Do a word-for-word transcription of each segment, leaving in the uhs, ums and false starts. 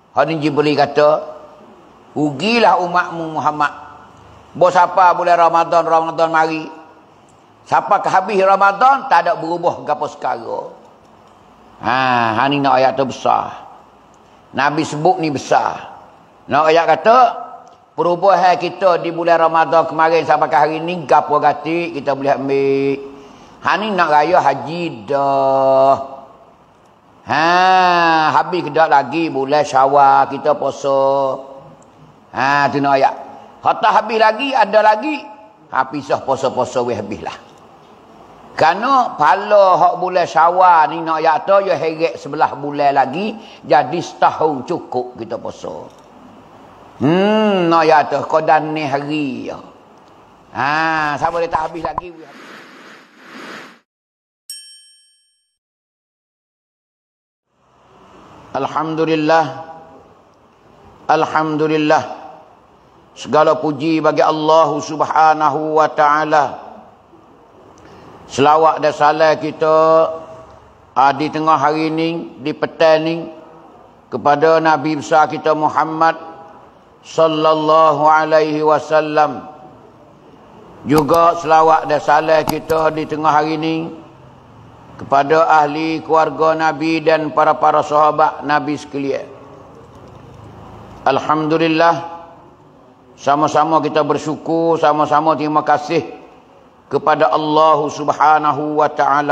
Hari Jibril kata, rugilah umatmu Muhammad. Bos apa bulan Ramadan, Ramadan mari. Siapa ke habis Ramadan, tak ada berubah gapo sekara. Ha, ha ni nak ayat tu besar. Nabi sebut ni besar. Nak ayat kata, perubahan kita di bulan Ramadan kemarin sampai ke hari ni, gapo gati kita boleh ambil. Ha ni nak raya haji dah. Ha, habis kedak lagi bulan Syawal kita puasa. Ha, tu nak ayat. Hatta habis lagi, ada lagi. Ha, pisah puasa-puasa weh habislah. Kerana pala hak bulan Syawal ni nak ayat tu, ya heret sebelah bulan lagi. Jadi setahun cukup kita puasa. Hmm, nak ayat tu, kodan ni hari. Ha, siapa dia tak habis lagi. Alhamdulillah. Alhamdulillah. Segala puji bagi Allah Subhanahu wa taala. Selawat dan salam kita uh, di tengah hari ini, di petang ni, kepada Nabi besar kita Muhammad sallallahu alaihi wasallam. Juga selawat dan salam kita di tengah hari ini kepada ahli keluarga Nabi dan para-para sahabat Nabi sekalian. Alhamdulillah, sama-sama kita bersyukur, sama-sama terima kasih kepada Allah Subhanahu wa taala.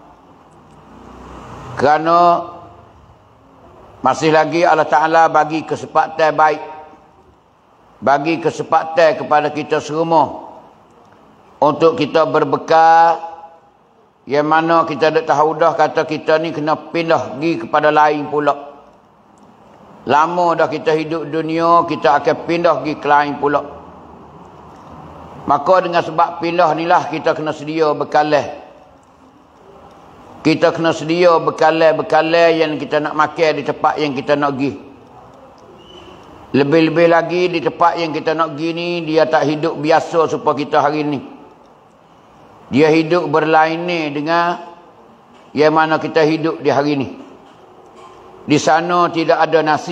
Kerana masih lagi Allah Taala bagi kesempatan baik, bagi kesempatan kepada kita semua untuk kita berbekal, yang mana kita dah tahu dah kata kita ni kena pindah pergi kepada lain pula. Lama dah kita hidup dunia, kita akan pindah pergi ke lain pula. Maka dengan sebab pindah inilah kita kena sedia bekalan. Kita kena sedia bekalan-bekalan yang kita nak makan di tempat yang kita nak pergi. Lebih-lebih lagi di tempat yang kita nak pergi ni, dia tak hidup biasa supaya kita hari ni. Dia hidup berlain ni dengan yang mana kita hidup di hari ni. Di sana tidak ada nasi.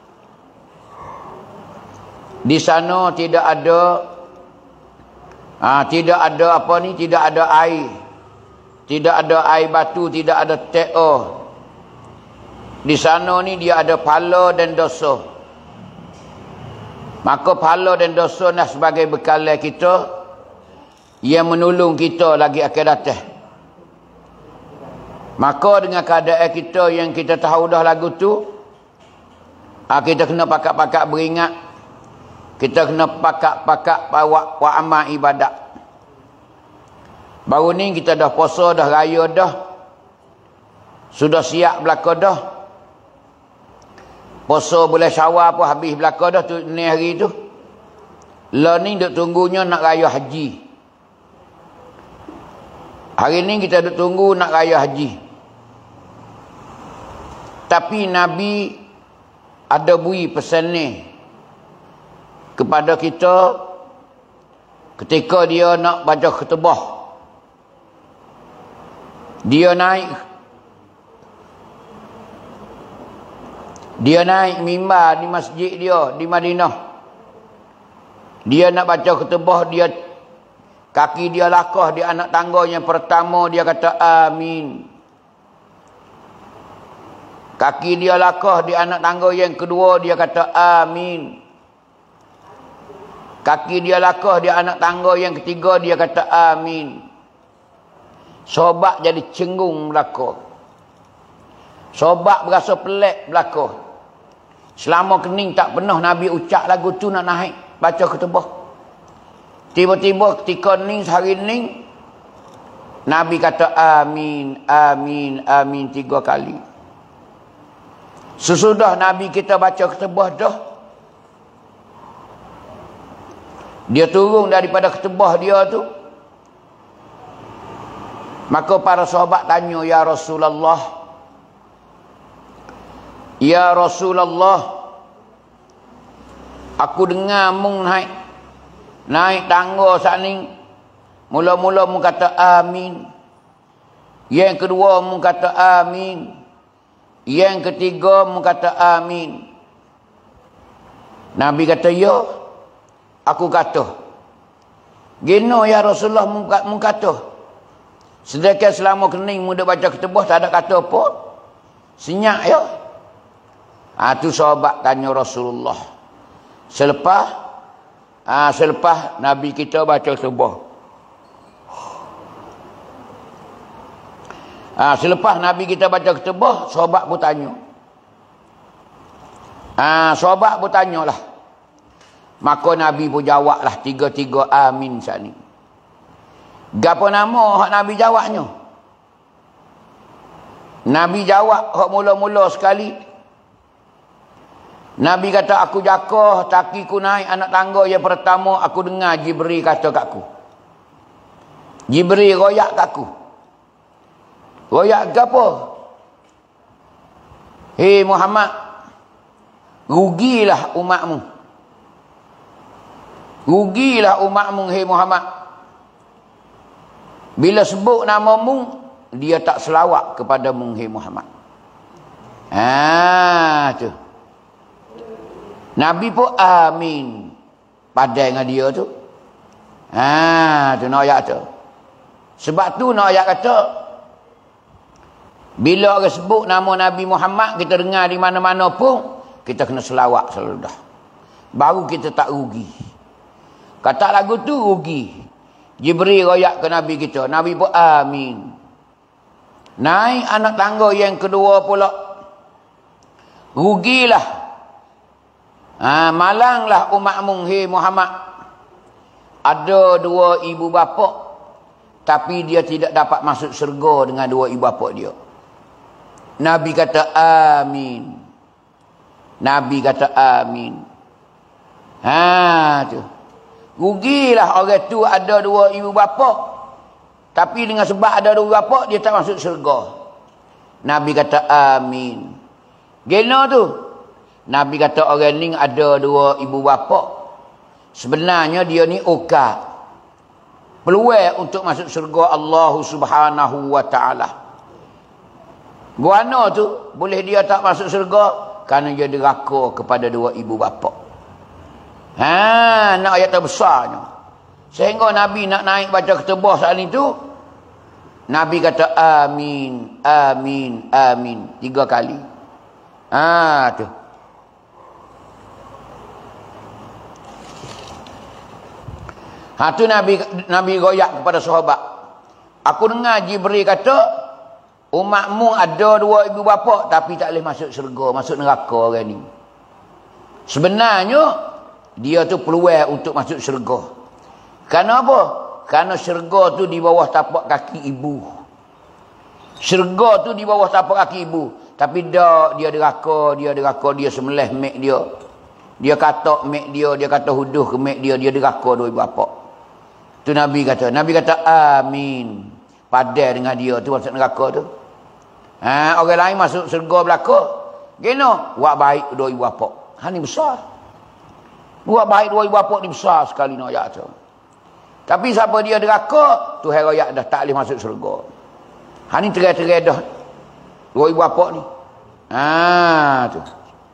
Di sana tidak ada ha, tidak ada apa ni, tidak ada air. Tidak ada air batu, tidak ada teo. Di sana ni dia ada pahala dan dosa. Maka pahala dan dosa nah sebagai bekalan kita yang menolong kita lagi akan datang. Maka dengan keadaan kita yang kita tahu dah lagu tu, kita kena pakak-pakak beringat. Kita kena pakak-pakak bawa buat amal ibadat. Baru ni kita dah puasa, dah raya dah. Sudah siap belaka dah. Puasa bulan Syawal pun habis belaka dah tu ni hari tu. Lah ni duk tunggunya nak raya haji. Hari ni kita duk tunggu nak raya haji. Tapi Nabi ada beri pesan ni kepada kita ketika dia nak baca khutbah. Dia naik Dia naik mimbar di masjid dia di Madinah. Dia nak baca khutbah, dia kaki dia lakah di anak tangga yang pertama, dia kata amin. Kaki dia lakah di anak tangga yang kedua, dia kata amin. Kaki dia lakah di anak tangga yang ketiga, dia kata amin. Sobat jadi cenggung belaka. Sobat berasa pelik belaka. Selama kening tak pernah Nabi ucap lagu tu nak naik baca khutbah. Tiba-tiba ketika ni hari ni Nabi kata amin, amin, amin tiga kali. Sesudah Nabi kita baca khutbah dah, dia turun daripada khutbah dia tu. Maka para sahabat tanya, ya Rasulullah, ya Rasulullah, aku dengar mung naik naik tangga saat ni, mula-mula mung kata amin, yang kedua mung kata amin, yang ketiga mung kata amin, Nabi kata, ya, aku kata. Gino ya Rasulullah mengkata. Sedangkan selama kening muda baca ketubah tak ada kata apa. Senyap ya. Ha, tu sahabat tanya Rasulullah. Selepas ha, selepas Nabi kita baca ketubah. Ha, selepas Nabi kita baca ketubah, sahabat pun tanya. Ha, sahabat pun tanyalah. Maka Nabi pun jawablah tiga-tiga amin saat ni. Gapo nama hak Nabi jawabnya? Nabi jawab hak mula-mula sekali. Nabi kata, aku jakah takiku naik anak tangga yang pertama, aku dengar Jibril kata kat aku. Jibril royak kat aku. Royak gapo? Hei Muhammad, rugilah umatmu. Rugilah umatmu, hei Muhammad. Bila sebut namamu, dia tak selawat kepadamu, hei Muhammad. Ah, tu. Nabi pun amin. Padai dengan dia tu. Ah, tu nak ayat tu. Sebab tu nak ayat kata, bila orang sebut nama Nabi Muhammad, kita dengar di mana-mana pun, kita kena selawat selalu dah. Baru kita tak rugi. Kata lagu tu rugi. Jibril royak ke Nabi kita. Nabi pun amin. Naik anak tangga yang kedua pula. Rugilah. Ha, malanglah umatmu, hei Muhammad. Ada dua ibu bapa, tapi dia tidak dapat masuk syurga dengan dua ibu bapa dia. Nabi kata amin. Nabi kata amin. Ha, tu. Rugilah orang tu ada dua ibu bapa, tapi dengan sebab ada dua ibu bapa, dia tak masuk syurga. Nabi kata amin. Gena tu. Nabi kata orang ni ada dua ibu bapa. Sebenarnya dia ni okak. Peluang untuk masuk syurga Allah Subhanahu wa taala. Guana tu boleh dia tak masuk syurga kerana dia deraka kepada dua ibu bapa. Ha, nak ayat terbesarnya. Sehingga Nabi nak naik baca ketubah saat itu, Nabi kata amin, amin, amin tiga kali. Ha, tu. Ha, tu Nabi Nabi goyak kepada sahabat. Aku dengar Jibril kata, umatmu ada dua ibu bapa tapi tak boleh masuk syurga, masuk neraka orang ni. Sebenarnya dia tu peluang untuk masuk syurga. Kerana apa? Kerana syurga tu di bawah tapak kaki ibu. Syurga tu di bawah tapak kaki ibu. Tapi dak, dia deraka, dia deraka, dia sembelih mek dia. Dia katak mek dia, dia kata huduh ke mek dia, dia deraka dua ibu bapa. Tu Nabi kata, Nabi kata amin. Padai dengan dia tu masuk neraka tu. Ha, orang lain masuk syurga belaka. Geno, buat baik dua ibu bapa. Ha, ni besar. Buat baik dua ibu bapa ni besar sekali nak ayat tu. Tapi siapa dia deraka, tu hari ayat dah tak boleh masuk syurga. Ha, ni terai-terai dah dua ibu bapa ni. Ha, tu.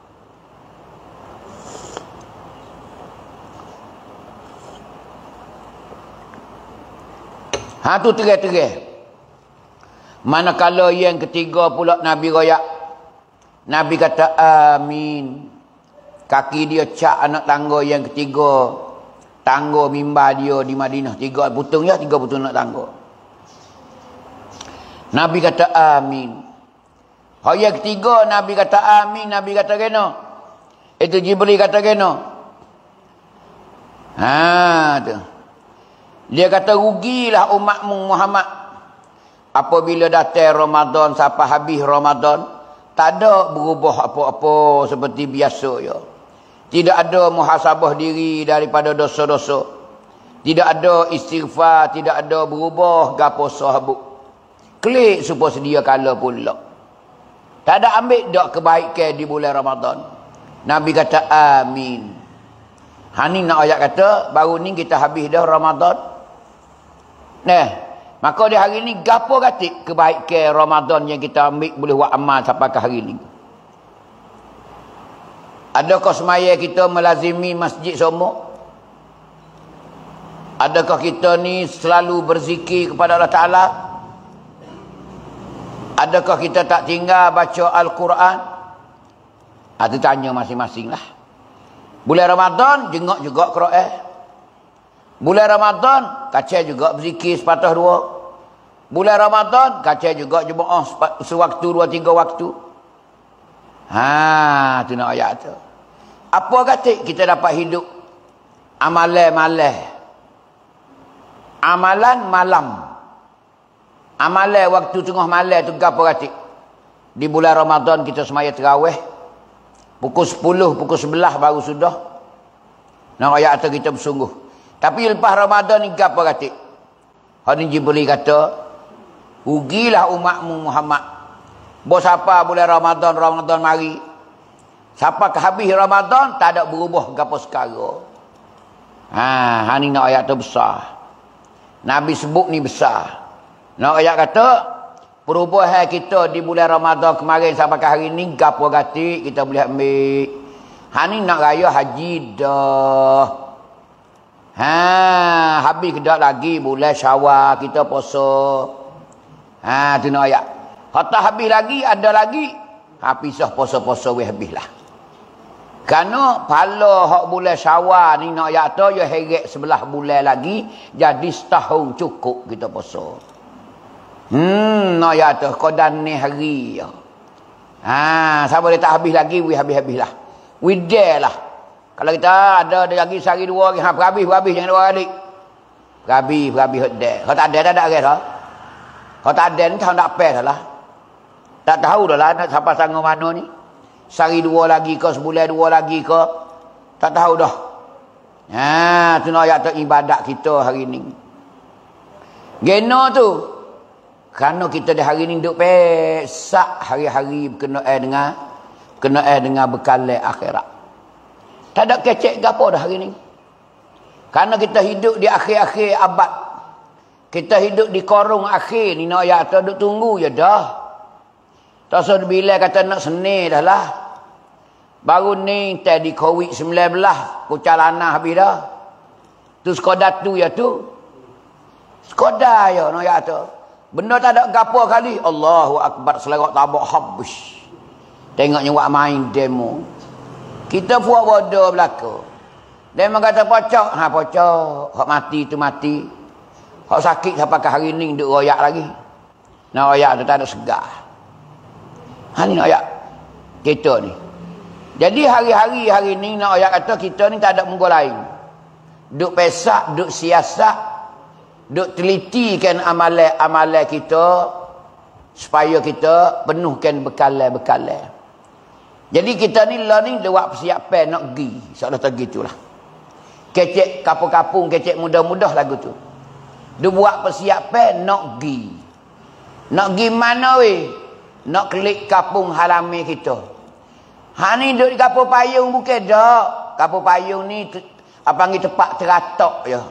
Ha, tu terai-terai. Manakala yang ketiga pula Nabi royak. Nabi kata amin. Kaki dia cak anak tangga yang ketiga. Tangga mimbar dia di Madinah. Tiga putung ya, tiga putung anak tangga. Nabi kata amin. Hak yang ketiga Nabi kata amin. Nabi kata kena. Itu Jibril kata kena. Ha, tu. Dia kata rugilah umatmu Muhammad. Apabila datang Ramadan sampai habis Ramadan, tak ada berubah apa-apa seperti biasa ya. Tidak ada muhasabah diri daripada dosa-dosa. Tidak ada istighfar, tidak ada berubah gapo sahabat. Klik supaya sedia kala pula. Tak ada ambil dak kebaikan di bulan Ramadan. Nabi kata amin. Hani nak ayat kata baru ni kita habis dah Ramadan. Nah, maka di hari ni gapo katik kebaikan Ramadan yang kita ambil boleh buat amal sampai ke hari ni. Adakah semaya kita melazimi masjid semua? Adakah kita ni selalu berzikir kepada Allah Ta'ala? Adakah kita tak tinggal baca Al-Quran? Itu tanya masing-masing lah. Bulan Ramadan, jengok juga Quran. Bulan Ramadan, kacau juga berzikir sepatah dua. Bulan Ramadan, kacau juga jemaah sewaktu dua tiga waktu. Ha, tu nak ayat tu. Apa kata kita dapat hidup? Amalan-malam. Amalan malam. Amalan waktu tengah malam tu apa kata? Di bulan Ramadan kita semaya tarawih. Pukul sepuluh, pukul sebelas baru sudah. Nak ayat tu kita bersungguh. Tapi lepas Ramadan ni apa kata? Hadis Jibril kata, rugilah umatmu Muhammad. Bos apa bulan Ramadan, Ramadan mari. Siapa ke habis Ramadan, tak ada berubah gapo sekarang. Ha, ha ni nak ayat tu besar. Nabi sebut ni besar. Nak ayat kata, perubahan kita di bulan Ramadan kemarin sampai ke hari ni, gapo gati kita boleh ambil. Ha ni nak raya haji dah. Ha, habis kedak lagi bulan Syawal kita puasa. Ha, tu nak ayat. Kata habis lagi, ada lagi. Ha, pisah puasa-puasa weh habislah. Kerana pala hak bulan Syawal ni nak ayat tu, ya heret sebelah bulan lagi. Jadi setahun cukup kita puasa. Hmm, nak ayat tu, kodan ni hari. Ha, siapa dia tak habis lagi, weh habis-habis lah. Weh lah. Kalau kita ada, ada lagi sehari dua hari, ha, berhabis, berhabis, jangan dua kali. Berhabis, berhabis, hodek. Kalau tak ada, tak ada kes lah. Kalau tak ada ni, tahu tak apa dah lah. Tak tahu dah lah, nak sampai sanggup mana ni. Sehari dua lagi ke, sebulan dua lagi ke. Tak tahu dah. Ha, tu nak ayat tu ibadat kita hari ni. Gena tu. Kerana kita di hari ni duduk pesak hari-hari berkenaan dengan, berkenaan dengan bekalan akhirat. Tak ada kecek gapo dah hari ni. Kerana kita hidup di akhir-akhir abad. Kita hidup di korong akhir ni nak ayat tu duk tunggu je dah. Tak usah bila kata nak seni dah lah. Baru ni tadi covid sembilan belas kucalana habis dah. Tu sekodar tu ya tu. Sekodar ya nak ayat tu. Benda tak ada gapo kali. Allahu Akbar selerak tabak habis. Tengoknya buat main demo. Kita buat bodoh belaka. Demo kata pocok, ha pocok. Hak mati tu mati. Hak sakit sampai ke hari ni duk royak lagi. Nak royak tu tak ada segar. Ha ni nak royak. Kita ni. Jadi hari-hari hari ni nak royak kata kita ni tak ada muka lain. Duk pesak, duk siasat, duk telitikan amalan-amalan kita supaya kita penuhkan bekalan-bekalan. Jadi kita ni lah ni lewat persiapan nak pergi. Seolah tak gitulah. Kecek kapung-kapung, kecek mudah-mudah lagu tu. Dia buat persiapan nak pergi. Nak pergi mana weh? Nak klik kapung halami kita. Ha ni duduk di kapung payung bukan dak. Kapung payung ni apa panggil tempat teratok ya.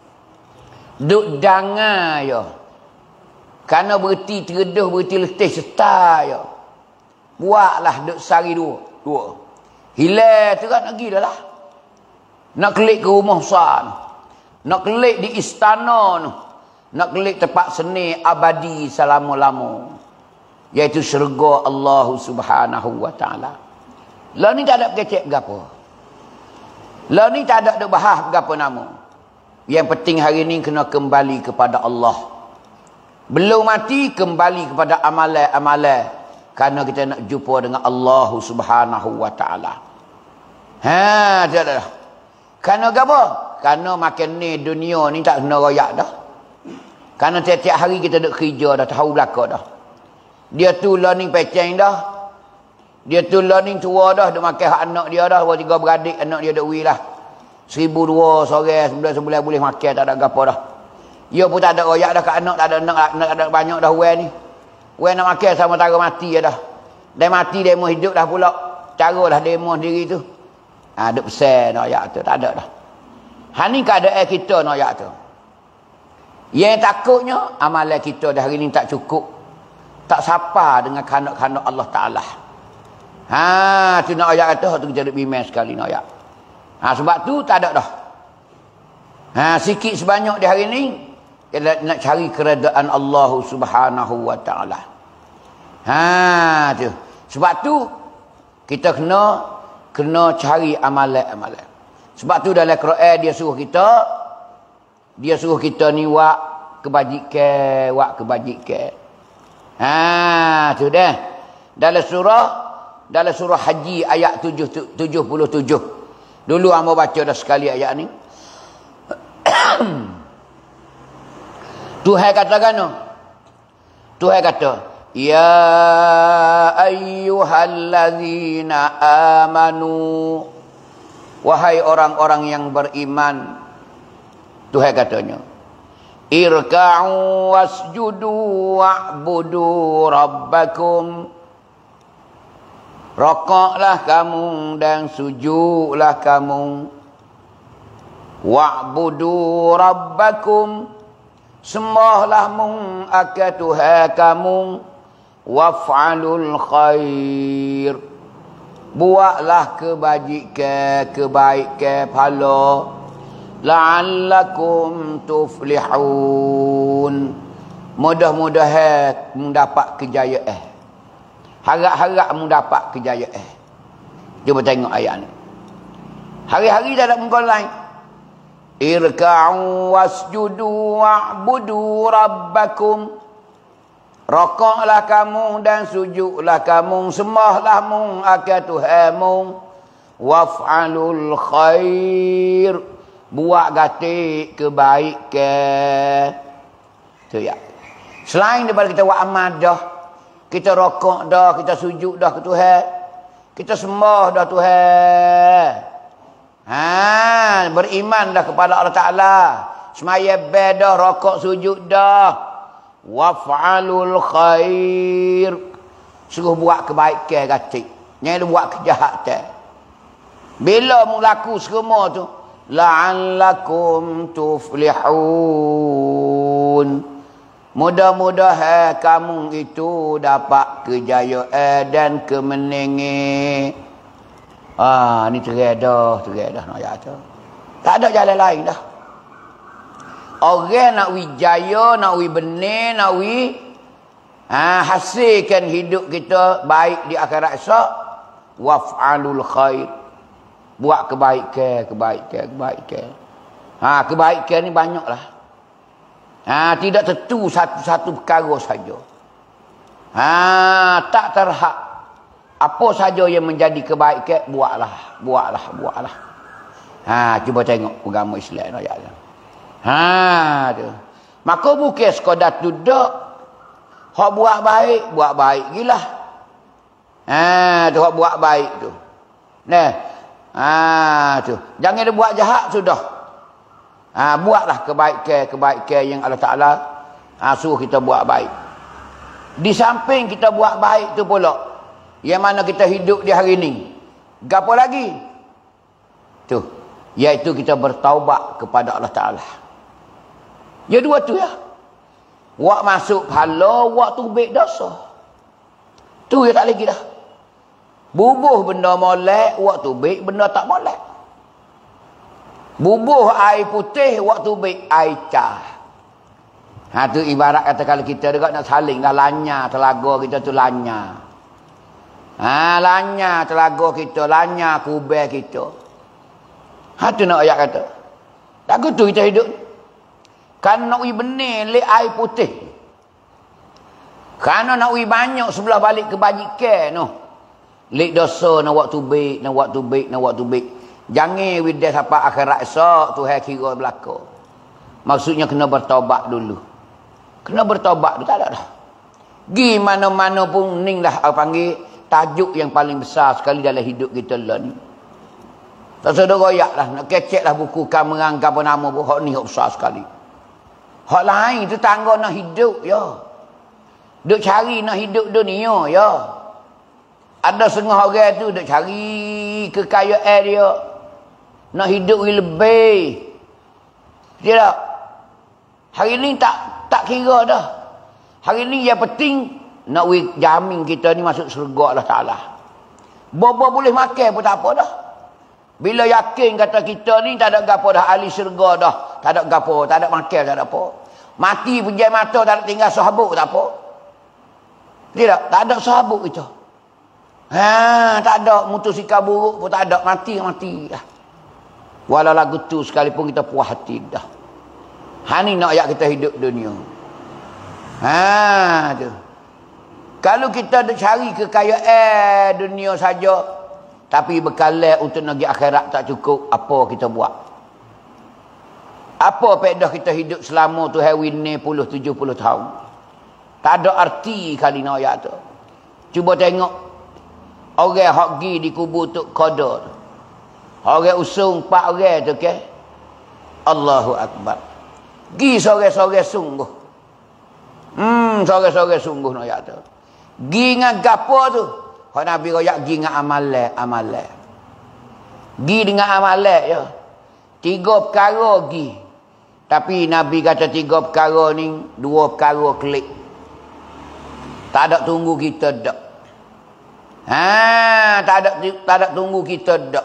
Duk dangar ya. Kerana berhenti tereduh, berhenti letih serta ya. Buatlah duk sehari dua. Dua. Hilang terat nak pergi dah lah. Nak kelik ke rumah besar. Nak kelik di istana tu. Nak kelik tempat seni abadi selama-lama. Iaitu syurga Allah Subhanahu wa taala. Lah ni tak ada kecek berapa. Lah ni tak ada duk bahas berapa nama. Yang penting hari ni kena kembali kepada Allah. Belum mati kembali kepada amalan-amalan. Kerana kita nak jumpa dengan Allah Subhanahu wa taala. Ha, tak ada. Kerana apa? Kerana makin ni dunia ni tak kena royak dah. Kerana tiap-tiap hari kita duk kerja dah, tahu belaka dah. Dia tu lah ni peceng dah. Dia tu lah ni tua dah, duk makan hak anak dia dah, dua tiga beradik anak dia duk wi lah. Seribu dua sore sebulan sebulan boleh makan, tak ada gapo dah. Dia pun tak ada royak dah kat anak, tak ada anak, anak ada banyak dah wen ni. Wen nak makan sama tara mati je dah. Dia mati demo hidup dah pula. Caralah demo sendiri tu. Ha, duk pesan nak ayat tu, tak ada dah. Ha ni keadaan kita nak ayat tu. Yang takutnya amalan kita dah hari ni tak cukup. Tak sapa dengan kanak-kanak Allah Ta'ala. Ha, tu nak ayat kata, tu kita ada bimbang sekali nak ayat. Ha, sebab tu tak ada dah. Ha, sikit sebanyak di hari ni, kita nak cari keredaan Allah Subhanahu wa taala. Ha, tu. Sebab tu kita kena kena cari amalan-amalan. Sebab tu dalam Quran dia suruh kita dia suruh kita ni buat kebajikan, buat kebajikan. Ha, tu dah. Dalam surah dalam surah Haji ayat tujuh puluh tujuh. Dulu hamba baca dah sekali ayat ni. Tuhan kata kan? Tuhan kata, ya ayyuhallazina amanu, wahai orang-orang yang beriman. Tuhan katanya, irka'u wasjudu wa'budu rabbakum. Rokoklah kamu dan sujudlah kamu. Wa'budu rabbakum. Sembahlah mung akan Tuhan kamu. Waf'alul khair. Buatlah kebajikan, kebaikan pahala. La'allakum tuflihun. Mudah-mudahan mendapat kejayaan. Harap-harap mendapat kejayaan. Cuba tengok ayat ni. Hari-hari tak ada muka lain. Irka'u wasjudu wa'budu rabbakum. Rokoklah kamu dan sujudlah kamu. Sembahlah mu akan Tuhanmu. Waf'alul khair. Buat gatik kebaikan. Tu ya. Selain daripada kita buat amal dah, kita rokok dah, kita sujud dah ke Tuhan, kita sembah dah Tuhan. Ha, beriman dah kepada Allah Ta'ala. Semaya bed dah, rokok sujud dah. Waf'alul khair. Suruh buat kebaikan gatik. Jangan buat kejahatan. Bila mulaku semua tu, la'allakum tuflihun. Mudah-mudahan kamu itu dapat kejayaan dan kemenangan. Ah, ni terai dah, terai dah nak ayat tu. Tak ada jalan lain dah. Orang nak wijaya, nak wi benar, nak wi ha, hasilkan hidup kita baik di akhirat esok. Waf'alul khair. Buat kebaikan, kebaikan, kebaikan. Ha, kebaikan ni banyaklah. Ha, tidak tentu satu-satu perkara saja. Ha, tak terhad. Apa saja yang menjadi kebaikan, buatlah, buatlah, buatlah. Ha, cuba tengok agama Islam ayat ni. Ha, tu. Maka bukan sekadar duduk. Hak buat baik, buat baik gilah. Ha, tu hak buat baik tu. Nah. Ha, tu. Jangan dia buat jahat sudah. Ha, buatlah kebaikan-kebaikan yang Allah Ta'ala ha, suruh kita buat baik. Di samping kita buat baik tu pula, yang mana kita hidup di hari ni, gapo lagi? Tu, iaitu kita bertaubat kepada Allah Ta'ala. Ya dua tu ya. Wak masuk pahala, wak tubik dosa. Tu ya tak lagi dah. Bubuh benda molek, wak tubik benda tak molek. Bubuh air putih, waktu baik air cah. Ha, tu ibarat kata kalau kita dekat nak saling dah lanya telaga kita tu lanya. Ha, lanya telaga kita, lanya kubur kita. Ha, tu nak ayat kata. Tak tu kita hidup. Kan nak ui benih lek air putih. Karena nak ui banyak sebelah balik kebajikan noh. Lek dosa nak waktu baik, nak waktu baik, nak waktu baik. Jangan widah sampai akhirat esok Tuhan kira belaka. Maksudnya kena bertaubat dulu. Kena bertaubat tu tak ada dah. Gi mana-mana pun ning dah panggil tajuk yang paling besar sekali dalam hidup kita lah ni. Tak sedar royak lah. Nak kecek lah buku kan menganggap nama pun. Hak ni hak besar sekali. Hak lain tu tangga nak hidup ya. Duk cari nak hidup dunia ya. Ada setengah orang tu duk cari kekayaan dia. Nak hidup lebih. Tidak. Hari ni tak tak kira dah. Hari ni yang penting nak jamin kita ni masuk syurga Allah Ta'ala. Bobo boleh makan pun tak apa dah. Bila yakin kata kita ni tak ada gapo dah, ahli syurga dah, tak ada gapo, tak ada makan, tak ada apa. Mati pejam mata tak ada tinggal sahabuk tak apa. Tidak, tak ada sahabuk kita. Ha, tak ada mutusika buruk pun tak ada, mati mati dah. Walau lagu tu sekalipun kita puas hati dah. Ha ni nak ayat kita hidup dunia. Ha tu. Kalau kita nak cari kekayaan dunia saja, tapi bekalan untuk negeri akhirat tak cukup, apa kita buat? Apa faedah kita hidup selama tu hari ni puluh tujuh puluh tahun? Tak ada arti kali nak ayat tu. Cuba tengok orang hak gi di kubur tok qadar. Orang usung empat orang tu ke? Allahu akbar. Gi sore-sore sungguh. Hmm, sore-sore sungguh nak ayat tu. Gi dengan gapo tu? Hak Nabi royak gi dengan amalan, amalan. Gi dengan amalan ya. Tiga perkara gi. Tapi Nabi kata tiga perkara ni dua perkara klik. Tak ada tunggu kita dak. Ha, tak ada tak ada tunggu kita dak.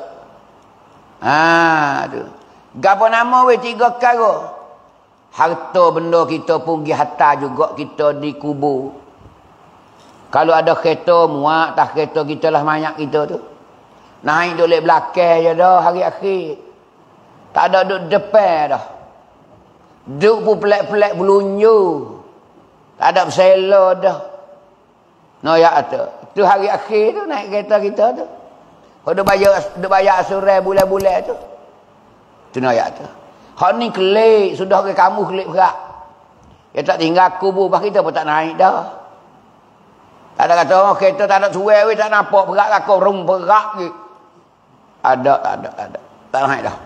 Ha tu. Gapo nama we tiga perkara? Harta benda kita pun gi hantar juga kita dikubur. Kalau ada kereta muak tak kereta kita lah banyak kita tu. Naik duduk belakang je dah hari akhir. Tak ada duduk depan dah. Duduk pun pelak-pelak belunju. Tak ada bersela dah. No ya tu. Tu hari akhir tu naik kereta kita tu. Kalau bayar duk bayar asuran bulan-bulan tu. Tu no ya tu. Hak ni kelik sudah ke kamu kelik berat. Ya tak tinggal kubur bah kita pun tak naik dah. Tak ada kata oh, kereta tak ada suai we tak nampak berat lah kau rum berat ke. Ada tak ada tak ada. Tak naik dah.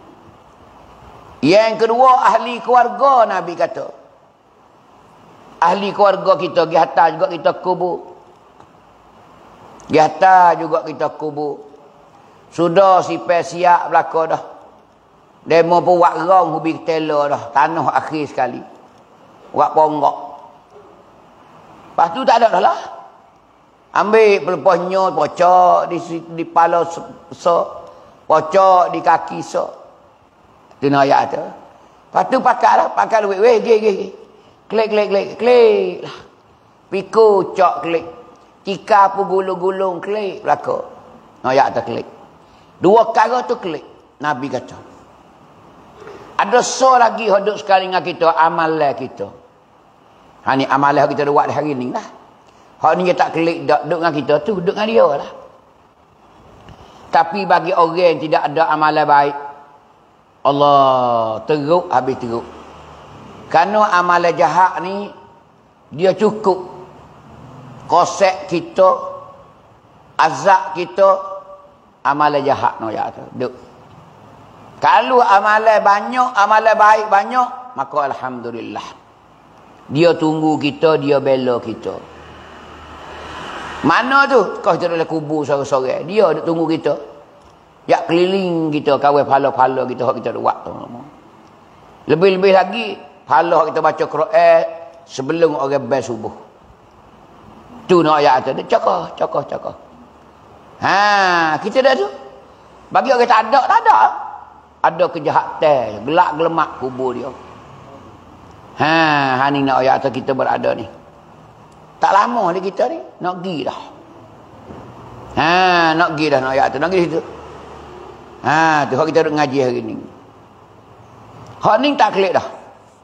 Yang kedua ahli keluarga Nabi kata. Ahli keluarga kita pergi hantar juga kita kubur. Pergi hantar juga kita kubur. Sudah sipai siap belaka dah. Demo pun buat rong hubi tela dah. Tanah akhir sekali. Buat ponggok. Lepas tu tak ada dah lah. Ambil pelepasnya, pocok di, di pala so, pocok di kaki so. Itu nak ayat tu. Lepas tu pakai lah, pakai duit. Weh, gih, gih. Klik, klik, klik, klik lah. Piku, cok, klik. Tika pun gulung-gulung, klik. Belakang. Nak ayat tu klik. Dua perkara tu klik. Nabi kata. Ada so lagi hidup sekali dengan kita, amalan kita. Ha ni amalan kita buat hari ni lah. Hak ni dia tak klik duduk dengan kita tu, duduk dengan dia lah. Tapi bagi orang yang tidak ada amalan baik, Allah teruk habis teruk. Kerana amalan jahat ni dia cukup kosek kita, azab kita, amalan jahat no ya tu. Duk. Kalau amalan banyak, amalan baik banyak, maka alhamdulillah. Dia tunggu kita, dia bela kita. Mana tu? Kau kita dalam kubur sore-sore. Dia duk tunggu kita. Ya keliling kita, kawai pala-pala kita hak kita buat tu. Lebih-lebih lagi, pala kita baca Quran sebelum orang bel subuh. Tu nak ayat tu. Cakap, cakap, cakap. Ha, kita dah tu. Bagi orang tak ada, tak ada. Ada kejahatan, gelak gelemak kubur dia. Ha, ha ni nak ayat tu kita berada ni. Tak lama ni kita ni. Nak pergi dah. Ha, nak pergi dah nak ayat tu. Nak pergi situ. Ha, tu hak kita duk ngaji hari ni. Hak ni tak klik dah.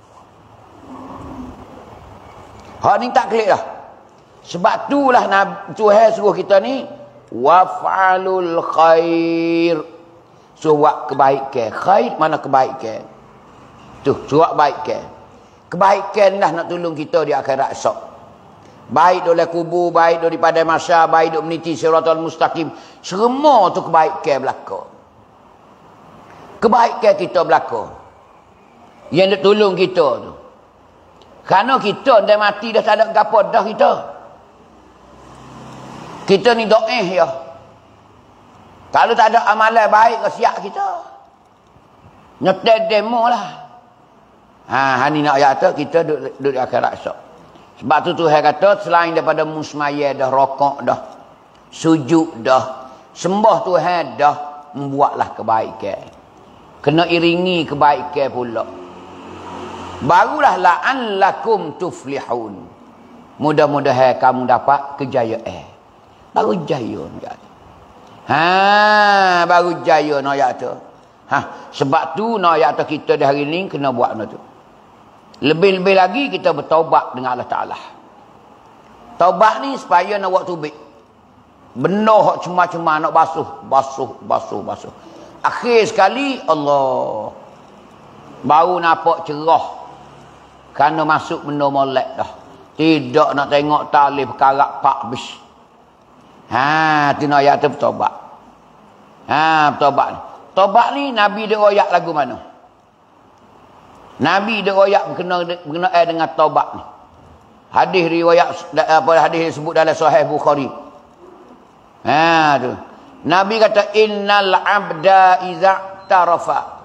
Hak ni tak klik dah. Sebab itulah Tuhan suruh kita ni. Waf'alul khair. Suruh buat kebaikan. Khair mana kebaikan? Tu, suruh buat kebaikan. Kebaikan lah nak tolong kita di akhirat esok. Baik oleh kubur, baik daripada masa, baik duk meniti siratal mustaqim. Semua tu kebaikan belaka. Kebaikan kita belaka. Yang nak tolong kita tu. Kerana kita dah mati dah tak ada gapo dah kita. Kita ni do'eh ya. Kalau tak ada amalan baik kesiak kita. Nyetek demo lah. Ha, hari nak ayat tu kita duduk duduk di akhirat esok. Sebab tu Tuhan kata selain daripada musmaya dah, rokok dah, sujud dah, Sembah Tuhan dah, membuatlah kebaikan. Kena iringi kebaikan pula. Barulah la'allakum tuflihun. Mudah-mudahan kamu dapat kejayaan. Baru jaya ayat tu. Ha, baru jaya no ayat tu. Ha, sebab tu no ayat tu kita dah hari ni kena buat no tu. Lebih-lebih lagi kita bertaubat dengan Allah Taala. Taubat ni supaya nak buat tubik. Benda hak cuma-cuma nak basuh, basuh, basuh, basuh. Akhir sekali Allah baru nampak cerah. Kerana masuk benda molek dah. Tidak nak tengok tali perkara pak bis. Ha, tu nak ayat tu bertobat. Ha, bertobat ni. Tobat ni Nabi dia royak lagu mana? Nabi dia royak berkena berkenaan dengan tobat ni. Hadis riwayat apa hadis disebut dalam Sahih Bukhari. Ha tu. Nabi kata innal abda iza tarafa.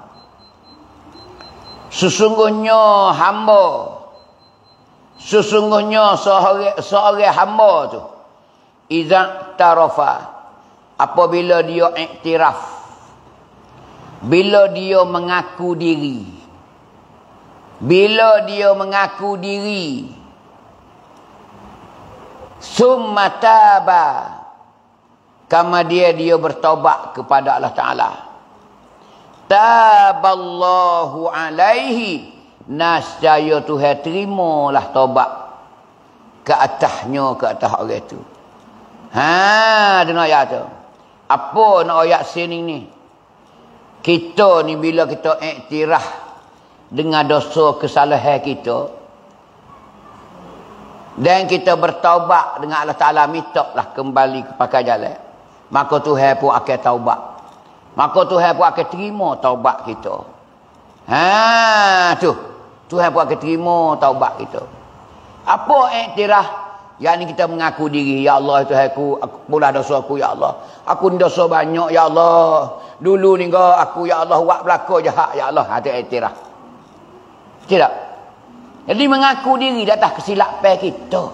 Sesungguhnya hamba sesungguhnya seorang seorang hamba tu iza tarafa apabila dia iktiraf, bila dia mengaku diri, bila dia mengaku diri, summa taba, kemudian dia bertaubat kepada Allah Ta'ala, taballahu alaihi, nascaya Tuhan terimalah taubat ke atasnya, ke atas orang itu. Ha, dia nak ayat tu. Apa nak ayat sini ni? Kita ni bila kita iktiraf dengan dosa kesalahan kita dan kita bertaubat dengan Allah Ta'ala, mintalah kembali kepada jalan, maka Tuhan pun akan taubat. Maka Tuhan pun akan terima taubat kita. Ha tu. Tuhan pun akan terima taubat kita. Apa iktiraf? Yang ni kita mengaku diri, ya Allah Tuhan aku, aku pula dosa aku ya Allah. Aku ni dosa banyak ya Allah. Dulu ni kau aku ya Allah buat belaka jahat ya Allah. Ha tu iktiraf. Tidak. Jadi mengaku diri di atas kesilapan kita.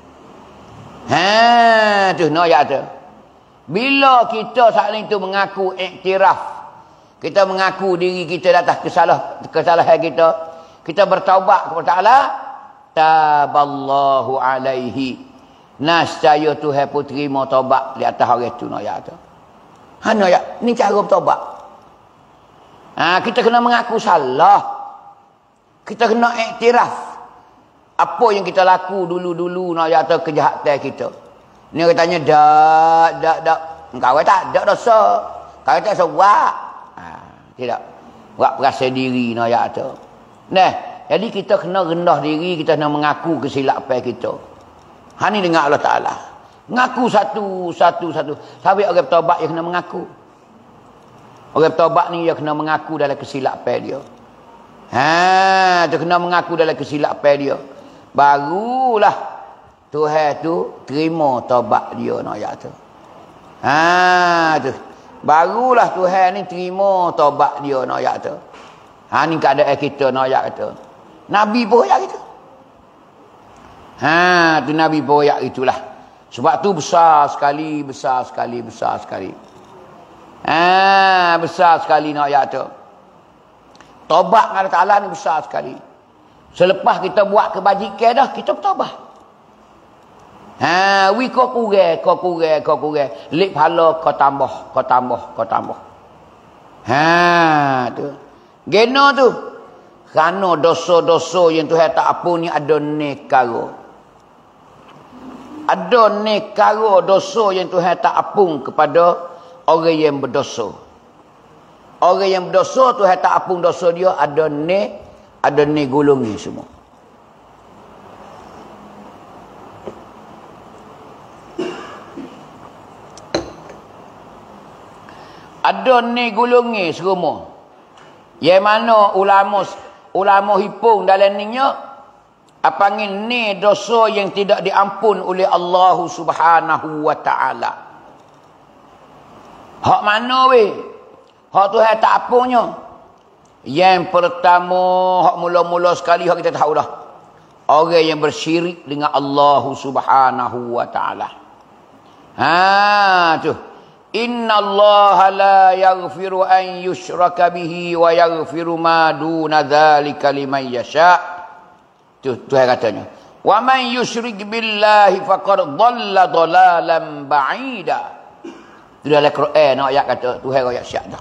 Ha tu no ya tu. Bila kita saling tu mengaku iktiraf, kita mengaku diri kita di atas kesalah kesalahan kita, kita bertaubat kepada Allah, taballahu alaihi, nascaya Tuhan pun terima taubat di atas orang itu. No ya tu. Ha no ya, ni cara bertaubat. Ha, kita kena mengaku salah. Kita kena iktiraf apa yang kita laku dulu-dulu nak ya atau kejahatan kita. Ni orang tanya dak dak dak engkau tak dak dosa. Kau tak sebab. Ha, tidak. Buat perasa diri nak ya tu. Nah, jadi kita kena rendah diri, kita kena mengaku kesilapan kita. Ha ni dengan Allah Taala. Mengaku satu satu satu. Sampai orang bertaubat dia kena mengaku. Orang bertaubat ni dia kena mengaku dalam kesilapan dia. Ha, dia kena mengaku dalam kesilapan dia. Barulah Tuhan tu terima taubat dia nak ayat tu. Ha tu. Barulah Tuhan ni terima taubat dia nak ayat tu. Ha ni keadaan kita nak ayat tu. Nabi pun ayat gitu. Ha tu Nabi pun ayat itulah. Sebab tu besar sekali, besar sekali, besar sekali. Ha besar sekali nak ayat tu. Taubat kepada Allah Ta'ala ni besar sekali. Selepas kita buat kebajikan dah, kita bertaubat. Ha, wi kau kurang, kau kurang, kau kurang. Lip pahala kau tambah, kau tambah, kau tambah. Ha, tu. Gena tu. Kerana dosa-dosa yang Tuhan tak ampun ni ada nekara. Ada nekara dosa yang Tuhan tak ampun kepada orang yang berdosa. Orang yang berdosa Tuhan tak ampun dosa dia, ada ne, ada ne golongi semua. Ada ni golongi semua. Yang mana ulama ulama hipung dalam ninya apa panggil ni dosa yang tidak diampun oleh Allah Subhanahu wa taala. Hak mana weh? Hak Tuhan tak ampunnya. Yang pertama, hak mula-mula sekali hak kita tahu dah. Orang yang bersyirik dengan Allah Subhanahu wa taala. Ha tu. Innallaha la yaghfiru an yushraka bihi wa yaghfiru ma duna dzalika liman yasha. Tu Tuhan katanya. Wa man yusyrik billahi faqad dhalla dhalalan ba'ida. Itu dalam Quran ayat kata Tuhan ayat syak dah.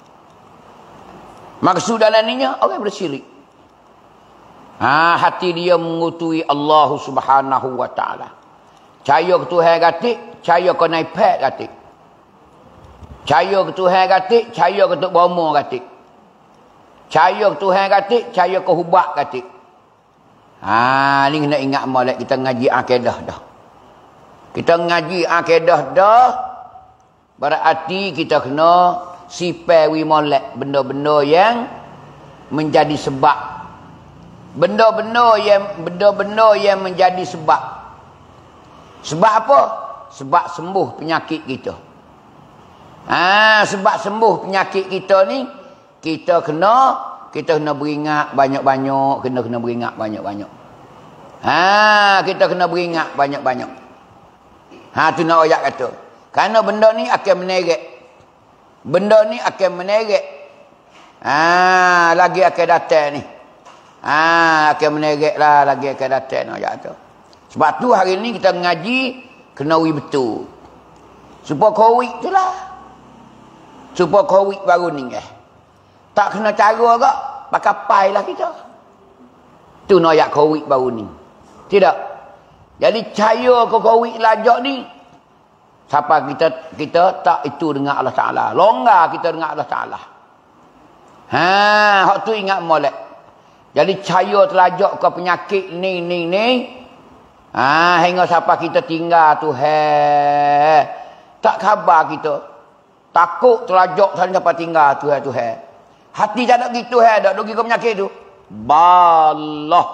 Maksud dalamnya orang bersyirik. Ha, hati dia mengutui Allah Subhanahu wa taala. Caya ke Tuhan katik, caya ke naipad katik. Caya ke Tuhan katik, caya ke Tok Bomo katik. Caya ke Tuhan katik, caya ke hubak katik. Ha, ni kena ingat molek kita ngaji akidah dah. Kita ngaji akidah dah. Berarti kita kena sipai wi molek benda-benda yang menjadi sebab. Benda-benda yang benda-benda yang menjadi sebab. Sebab apa? Sebab sembuh penyakit kita. Ah, sebab sembuh penyakit kita ni kita kena kita kena beringat banyak-banyak, kena kena beringat banyak-banyak. Ha, kita kena beringat banyak-banyak. Ha, tu nak ayat kata. Kerana benda ni akan menerek. Benda ni akan menerek. Ha, lagi akan datang ni. Ha, akan menerek lah, lagi akan datang nak ayat tu. Sebab tu hari ni kita mengaji kena wi betul. Supaya covid tu lah. Supaya covid baru ni eh. Tak kena cara agak, pakai pai lah kita. Tu nak ayat covid baru ni. Tidak. Jadi cahaya ke covid lajak ni, siapa kita kita tak itu dengan Allah Ta'ala. Longgar kita dengan Allah Ta'ala. Ha, hak tu ingat molek. Jadi cahaya terlajak ke penyakit ni ni ni. Ha, hingga siapa kita tinggal tu he. Tak khabar kita. Takut terlajak sampai tinggal tu he tu he. Hati tak ada gitu he, tak ada pergi ke penyakit tu. Balah.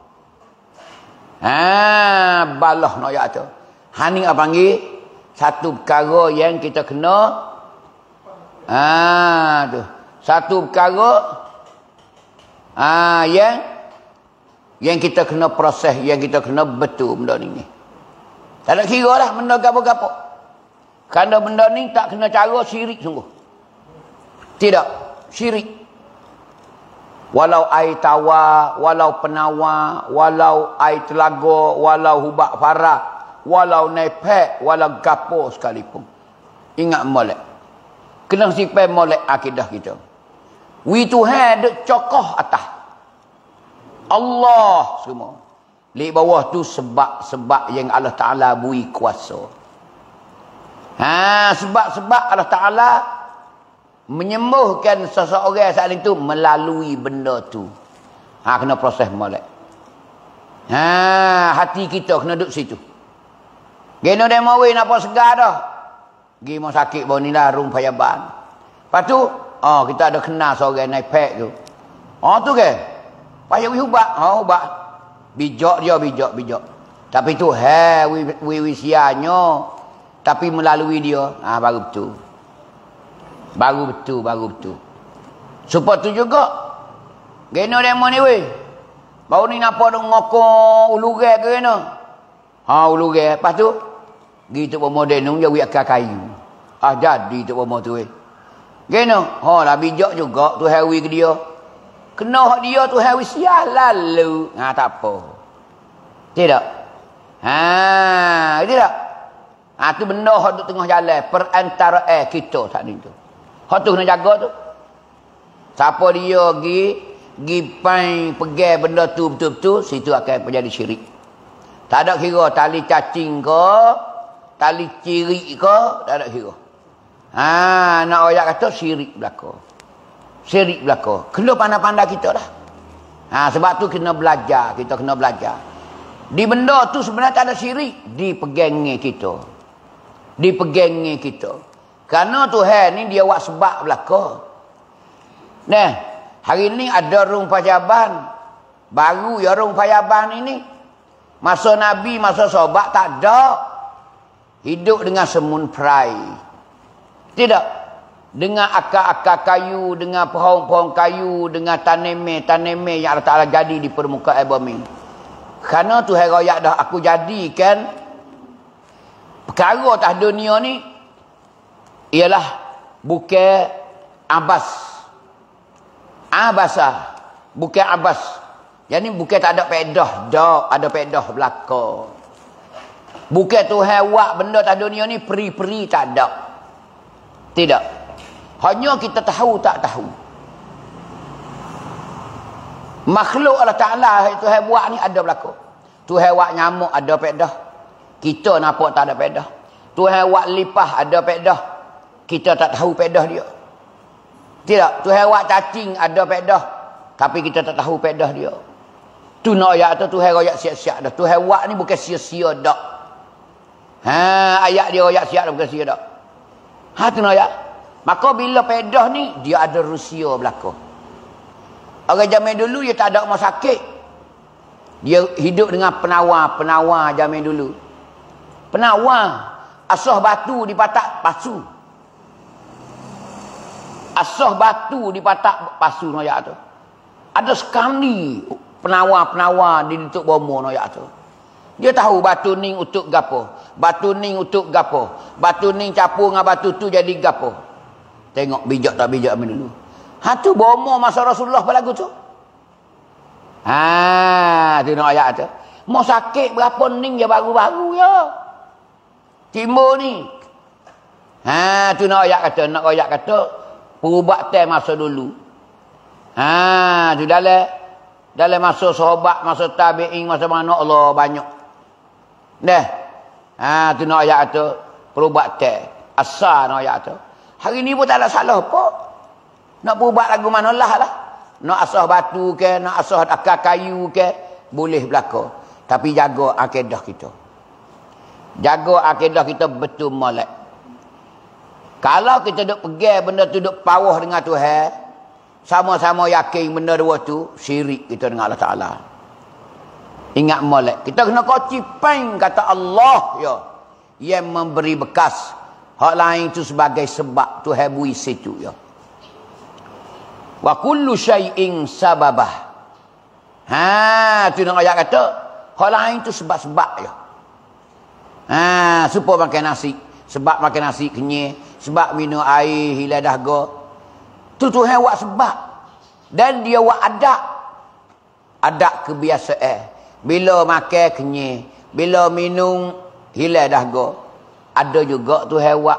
Ha, balah nak ayat tu. Hani apa panggil? Satu perkara yang kita kena. Ha, tu. Satu perkara Ah, yang yang kita kena proses, yang kita kena betul benda ni. Tak ada kira lah benda gapo-gapo. Kerana benda ni tak kena cara syirik sungguh. Tidak, syirik. Walau air tawa, walau penawa, walau air telaga, walau hubak farah, walau nepek, walau gapo sekalipun. Ingat molek. Kena sipai molek akidah kita. We Tuhan duk cokoh atas. Allah semua. Di bawah tu sebab-sebab yang Allah Ta'ala beri kuasa. Ha, sebab-sebab Allah Ta'ala menyembuhkan seseorang saat itu melalui benda tu. Ha, kena proses molek. Ha, hati kita kena duduk situ. Geno demo we nak apa segar dah. Gi mau sakit bau ni lah rung payaban. Lepas tu oh, kita ada kenal seorang naik pek tu. Oh, tu ke? Payah wi hubak. Oh, hubak. Bijak dia, bijak, bijak. Tapi tu, he, wi, wi, wi sianya. Tapi melalui dia. Ah, baru betul. Baru betul, baru betul. Supaya tu juga. Gena demo ni, weh. Baru ni nampak dong ngokong ulurai ke gena. Ha, ulurai. Lepas tu, gitu pemodern nung jadi akar kayu. Ah, jadi tu pemodern tu, weh. Gena, ha lah bijak juga tu hawi ke dia. Kena hak dia tu hawi sial lalu. Ha, tak apa. Tidak. Ha, tidak. Ha, tu benda hak tu tengah jalan perantara kita saat ni tu. Hak tu kena jaga tu. Siapa dia pergi pergi pai pegang benda tu betul-betul, situ akan menjadi syirik. Tak ada kira tali cacing ke, tali cirik ke, tak ada kira. Ha, nak ayat kata syirik belaka. Syirik belaka. Kena pandai-pandai kita dah. Ha, sebab tu kena belajar, kita kena belajar. Di benda tu sebenarnya tak ada syirik, dipegangnya kita. Dipegangnya kita. Kerana Tuhan ni dia buat sebab belaka. Nah, hari ni ada rung pajaban. Baru ya rung pajaban ini. Masa Nabi, masa sahabat tak ada. Hidup dengan semun perai. Tidak. Dengan akar-akar kayu, dengan pohon-pohon kayu, dengan taneme-taneme yang Allah Ta'ala jadi di permukaan bumi. Kerana Tuhan raya dah aku jadikan perkara atas dunia ni ialah bukan abas. Abasa. Bukan abas. Jadi bukan tak ada pedah. Dak ada pedah belakang. Bukan Tuhan buat benda tak dunia ni peri-peri tak ada. Tidak. Hanya kita tahu tak tahu. Makhluk Allah Ta'ala Tuhan buat ni ada belakang. Tuhan buat nyamuk ada pedah. Kita nampak tak ada pedah. Tuhan buat lipah ada pedah. Kita tak tahu pedah dia. Tidak. Tuhan buat cacing ada pedah. Tapi kita tak tahu pedah dia. Tu nak ayat tu Tuhan royak siap-siap dah. Tuhan buat ni bukan sia-sia dak. Ha, ayat dia royak siap dah bukan sia dak. Ha tu nak ayat. Maka bila pedah ni dia ada rusia belakang. Orang zaman dulu dia tak ada rumah sakit. Dia hidup dengan penawar-penawar zaman dulu. Penawar. Asah batu di patak pasu. Asah batu di patak pasu noyak tu. Ada sekali penawar-penawar di untuk bomo noyak tu. Dia tahu batu ning untuk gapo. Batu ning untuk gapo. Batu ning capur dengan batu tu jadi gapo. Tengok bijak tak bijak zaman dulu. Ha tu bomo masa Rasulullah berlagu tu. Ha, tu nak ayat tu. Mau sakit berapa ning je baru-baru ya. Timur ni. Ha, tu nak ayat kata, nak ayat kata perubatan masa dulu. Ha, tu dalam dalam masa sahabat, masa tabi'in, masa mana Allah banyak. Dah. Ha, tu nak ayat kata perubatan. Asal nak ayat tu. Hari ni pun tak ada salah apa. Nak berubat lagu mana lah lah. Nak asah batu ke, nak asah akar kayu ke, boleh belaka. Tapi jaga akidah kita. Jaga akidah kita betul molek. Kalau kita duk pegang benda tu duk pawah dengan Tuhan, sama-sama yakin benda dua tu, syirik kita dengan Allah Ta'ala. Ingat molek. Kita kena koci pen kata Allah ya. Yang memberi bekas. Hak lain tu sebagai sebab Tuhan bui situ ya. Wa kullu syai'in sababah. Ha, tu nak ayat kata, hal lain tu sebab-sebab ya. Ha, supaya makan nasi, sebab makan nasi kenyih, sebab minum air hilang dahaga. Tu Tuhan buat sebab. Dan dia buat adat. Adat kebiasaan. Bila makan kenyih, bila minum hilang dahaga. Ada juga Tuhan buat.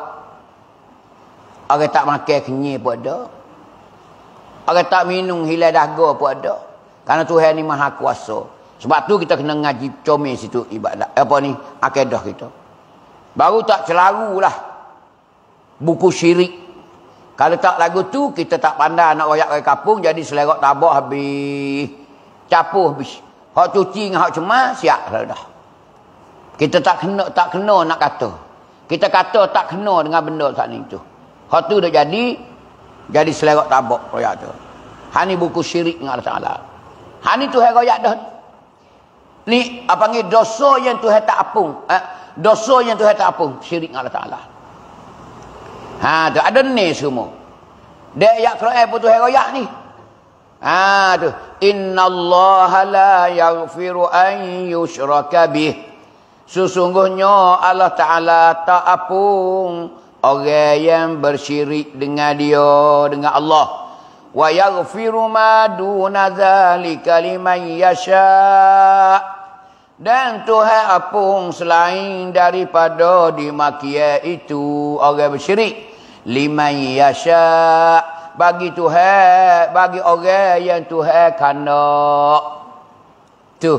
Orang tak makan kenyih pun ada. Orang tak minum hilang dahaga pun ada. Kerana Tuhan ni maha kuasa. Sebab tu kita kena ngaji comel situ ibadat. Apa ni? Akidah kita. Baru tak celarulah buku syirik. Kalau tak lagu tu, kita tak pandai nak royak ke kampung, jadi selerak tabak habis. Capuh habis. Hak cuci dengan hak cemas, siap dah. Kita tak kena, tak kena nak kata. Kita kata tak kena dengan benda saat ni tu. Hak tu dah jadi, jadi selerak tabak royak tu. Ha ni buku syirik dengan Allah Ta'ala. Ha ni Tuhan royak dah. Ni apa panggil dosa yang Tuhan tak apung. Eh, dosa yang Tuhan tak apung, syirik dengan Allah Ta'ala. Ha tu ada ni semua. Dia ayat Quran pun Tuhan royak ni. Ha tu, innallaha la yaghfiru an yushraka bih. Sesungguhnya Allah Ta'ala tak apung orang yang bersyirik dengan dia, dengan Allah. Wa yaghfiru ma duna dzalika liman yasha. Dan Tuhan apung selain daripada dimakia itu orang bersyirik. Liman yasha. Bagi Tuhan, bagi orang yang Tuhan kanak. Tu.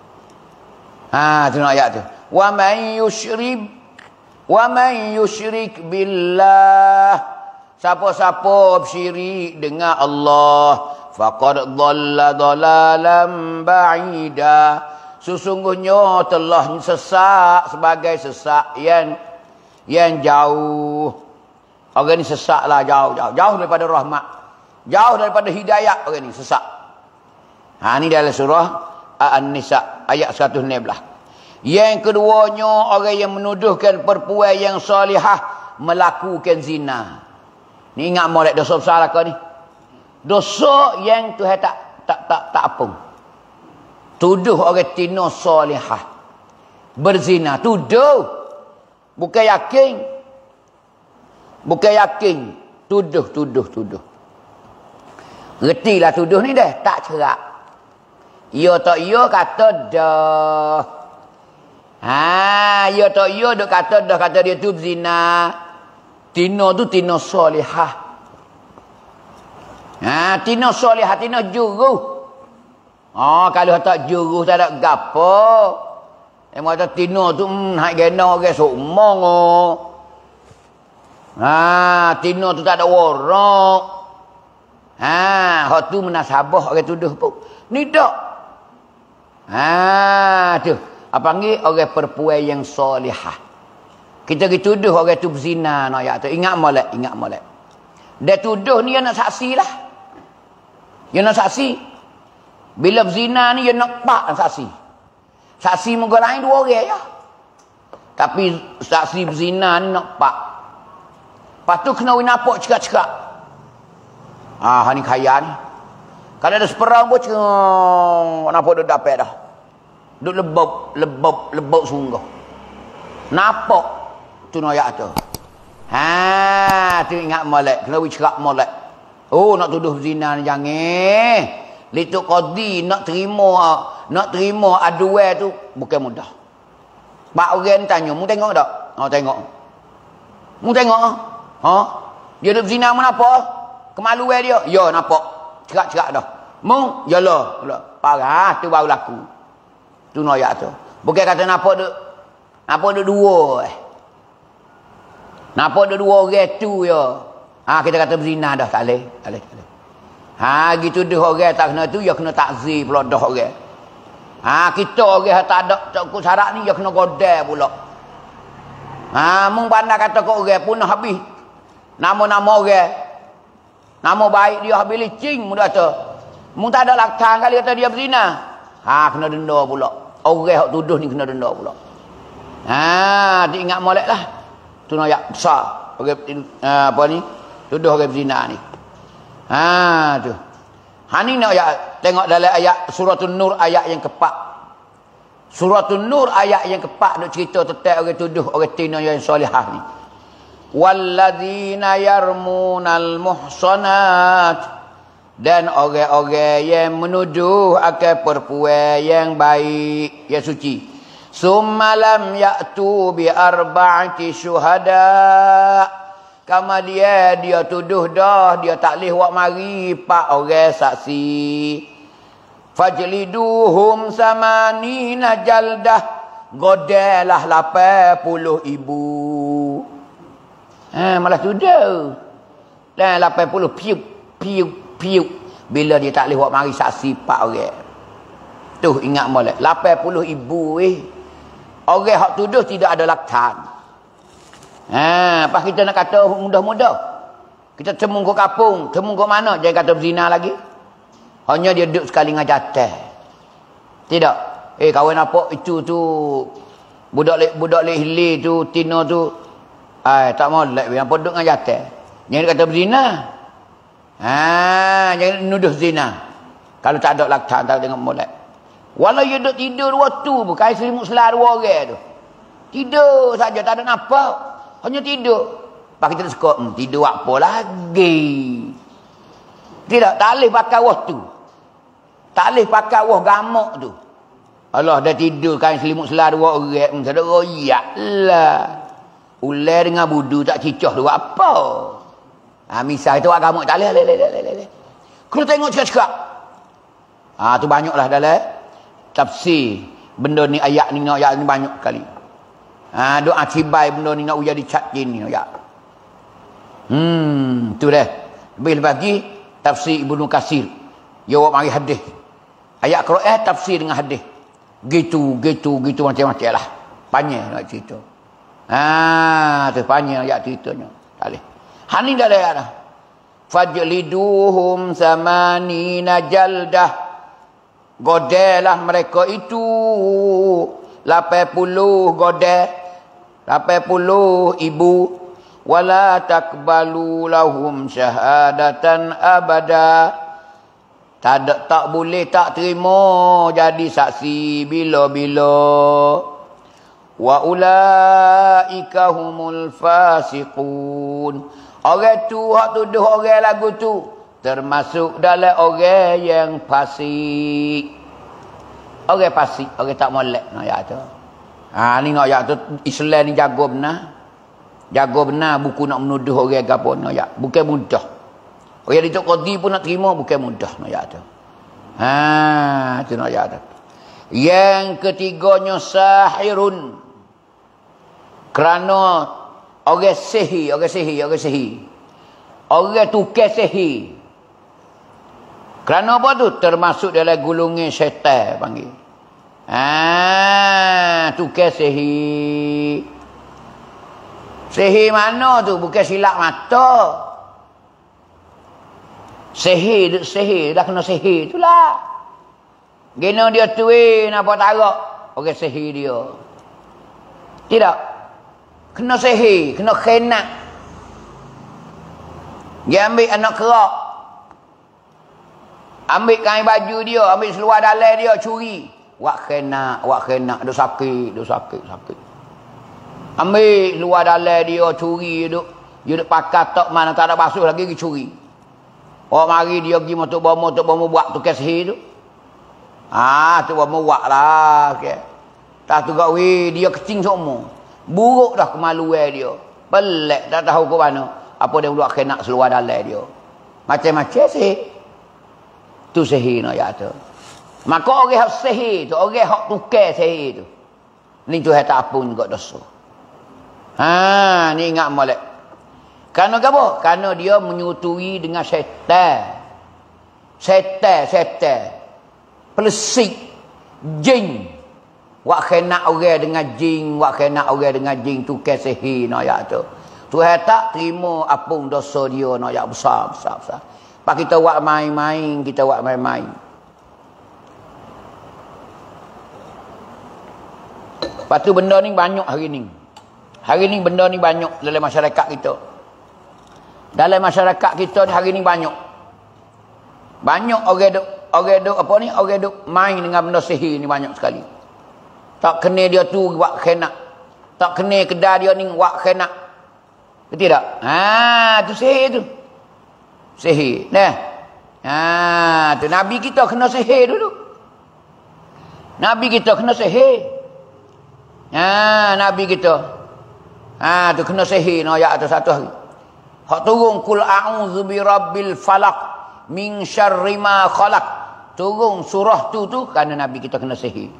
Ha, tu nak ayat tu. Wa man yusyrik wa man yusyrik billah. Siapa-siapa bersyirik dengan Allah, faqad dhalla dhalalan ba'ida. Sesungguhnya telah sesak sebagai sesak yang yang jauh. Orang ni sesaklah jauh-jauh, jauh daripada rahmat, jauh daripada hidayah. Orang ni sesak. Ha ni dalam surah An-Nisa ayat seratus enam belas. Yang keduanya orang yang menuduhkan perempuan yang salihah melakukan zina. Ni ingat molek dosa besar lah kau ni. Dosa yang Tuhan tak tak tak tak apung. Tuduh orang tino salihah berzina, tuduh. Bukan yakin. Bukan yakin. Tuduh, tuduh, tuduh. Retilah tuduh ni dah. Tak cerak. Ya tak ya kata dah. Ha, ya tak ya duk kata dah. Kata dia tu zina. Tina tu tina solihah. Ha, tina solihah, tina juruh. Oh, kalau tak juruh tak ada gapo. Yang kata tina tu hmm, hak gena orang sokmong oh. Ha, tina tu tak ada warak. Ha, hak tu menasabah orang tuduh pun. Ni tak. Ha, tu. Apa panggil orang perempuan yang solihah. Kita dituduh orang tu berzina nak ayat tu. Ingat molek, ingat molek. Dia tuduh ni dia nak saksi lah. Dia nak saksi. Bila berzina ni dia nak pak saksi. Saksi muka lain dua orang ya. Tapi saksi berzina ni nak pak. Lepas tu kena winapok cekak-cekak. Ah, ni kaya ni. Kalau ada seperang pun cekak. Nampak dia dapat dah. Duk lebab, lebab, lebab sungguh. Nampak. Tu noyak tu. Ha, tu ingat molek. Kena cekak molek. Oh, nak tuduh berzina ni jangan. Lituk qadi nak terima, nak terima aduan tu bukan mudah. Pak orang tanya, mu tengok tak? Oh, tengok. Mu tengok ah. Ha? Dia duk berzina mana apa? Kemaluan dia. Ya, nampak. Cerak-cerak dah. Mu, yalah. Parah tu baru laku. Tu noyak tu. Bukan kata nampak duk nampak duk dua eh. Nampak duk dua orang tu ya. Ha, kita kata berzina dah, tak boleh, tak boleh, tak boleh. Ha, gitu dah orang tak kena tu, ya kena takzir pula dah orang. Ha, kita orang tak ada tak ikut syarat ni, ya kena godel pula. Ha, mung pandai kata kau orang pun habis. Nama-nama orang. Nama baik dia habis licing mu kata. Mung tak ada laksan kali kata dia berzina. Ha, kena denda pula. Orang hak tuduh ni kena denda pula. Ha, diingat moleklah. Tu nak besar. Orang uh, apa ni? Tuduh orang berzina ni. Ha tu. Ha ni nak ayat tengok dalam ayat suratul Nur ayat yang keempat. Suratul Nur ayat yang keempat nak cerita tentang orang tuduh orang tina yang solihah ni. Walladzina yarmunal muhsanat, dan orang-orang yang menuduh akan perempuan yang baik, yang suci. Summalam ya'tu bi arba'ati syuhada. Kama dia, dia tuduh dah, dia tak boleh buat mari pak orang saksi. Fajliduhum samanina jaldah. Godelah lapan puluh ibu. Ha, malah tuduh. Dan lapan puluh piuk, piuk, piuk. Bila dia tak boleh buat mari saksi pak orang. Tuh ingat molek. lapan puluh ibu eh. Orang hak tuduh tidak ada laksan. Ha, pas kita nak kata mudah-mudah. Kita temu ke kampung, temu ke mana, jangan kata berzina lagi. Hanya dia duduk sekali dengan jatah. Tidak. Eh kawan apa itu tu budak lek budak lek hilir tu, tina tu. Ai tak molek yang duduk dengan jatah. Jangan kata berzina. Ha, jangan nuduh zina. Kalau tak ada laksan tak dengan molek. Walau dia duduk tidur waktu bukan selimut selar dua orang tu. Tidur saja tak ada nampak. Hanya tidur. Pak kita suka, hmm, tidur apa lagi? Tidak, tak boleh pakai waktu. Tak boleh pakai wah gamak tu. Allah dah tidur kain selimut selar dua orang. Hmm, tak ada royak lah. Ulai dengan budu tak cicah dua apa? Ha, misal itu agama tak boleh. Leleh. Kena tengok cakap-cakap. Ha, tu banyaklah dalam tafsir. Benda ni ayat ni ayat ni banyak kali. Ha, doa cibai benda ni nak jadi cat ni ya. Hmm, tu dah. Lebih lagi tafsir Ibnu Katsir. Dia buat mari hadis. Ayat Quran tafsir dengan hadis. Gitu, gitu, gitu macam-macam lah. Panjang nak cerita. Ha, tu panjang ayat ceritanya. Tak boleh. Ha ni dah ada dah. Fajliduhum samanina jaldah. Godelah mereka itu lapan puluh godel, lapan puluh ibu. Wala takbalu lahum syahadatan abada. Tak ada, tak boleh tak terima jadi saksi bila-bila. Wa ulaika humul fasiqun. Orang tu hak tuduh orang lagu tu termasuk dalam orang yang fasik. Orang fasik, orang tak molek nak ayat tu. Ha ni nak ayat tu Islam ni jago benar. Jago benar buku nak menuduh orang gapo nak ayat. Bukan mudah. Orang di tok qadi pun nak terima bukan mudah nak ayat tu. Ha tu nak ayat tu. Yang ketiganya sahirun. Kerana orang sihir, orang sihir, orang sihir. Orang tukar sihir. Kerana apa tu? Termasuk dalam gulungan syaitan panggil. Ah, tukar sihir. Sihir mana tu? Bukan silap mata. Sihir, sihir. Dah kena sihir itulah. Gina dia tuin apa tarak. Orang sihir dia. Tidak. Kena sihir, kena khenak. Dia ambil anak kerak. Ambil kain baju dia, ambil seluar dalam dia, curi. Wak khenak, wak khenak, dia sakit, dia sakit, sakit. Ambil seluar dalam dia, curi, dia duk, dia duk pakai tok mana tak ada basuh lagi, dia curi. Oh mari dia pergi motor bomo, motor bomo buat tukar sihir tu. Ah, tu bomo buat lah. Okay. Tak tu gawe, dia kecing semua. Buruk dah kemaluan dia. Pelik tak tahu ke mana. Apa dia buat kena seluar dalam dia. Macam-macam sihir. Tu sihir nak ya tu. Maka orang hak sihir tu, orang hak tukar sihir tu. Ni tu tak apa juga dosa. Ha, ni ingat molek. Kerana apa? Kerana dia menyutui dengan syaitan. Syaitan, syaitan. Pelesik. Jin. Wak kena orang dengan jin, wak kena orang dengan jin tu ke sihir nak ya tu. Tuhan tak terima apung dosa dia nak ya besar besar besar. Pak kita wak main-main, kita wak main-main. Lepas tu benda ni banyak hari ni. Hari ni benda ni banyak dalam masyarakat kita. Dalam masyarakat kita ni hari ni banyak. Banyak orang duk orang duk apa ni? Orang duk main dengan benda sihir ni banyak sekali. Tak kena dia tu buat kena. Tak kena kedai dia ni buat kena. Betul tak? Ha, tu sihir tu. Sihir. Nah. Ha, tu Nabi kita kena sihir dulu. Nabi kita kena sihir. Ha, Nabi kita. Ha, tu kena sihir no ayat tu satu hari. Hak turun kul a'udzu birabbil falaq min syarri ma khalaq. Turun surah tu tu kerana Nabi kita kena sihir.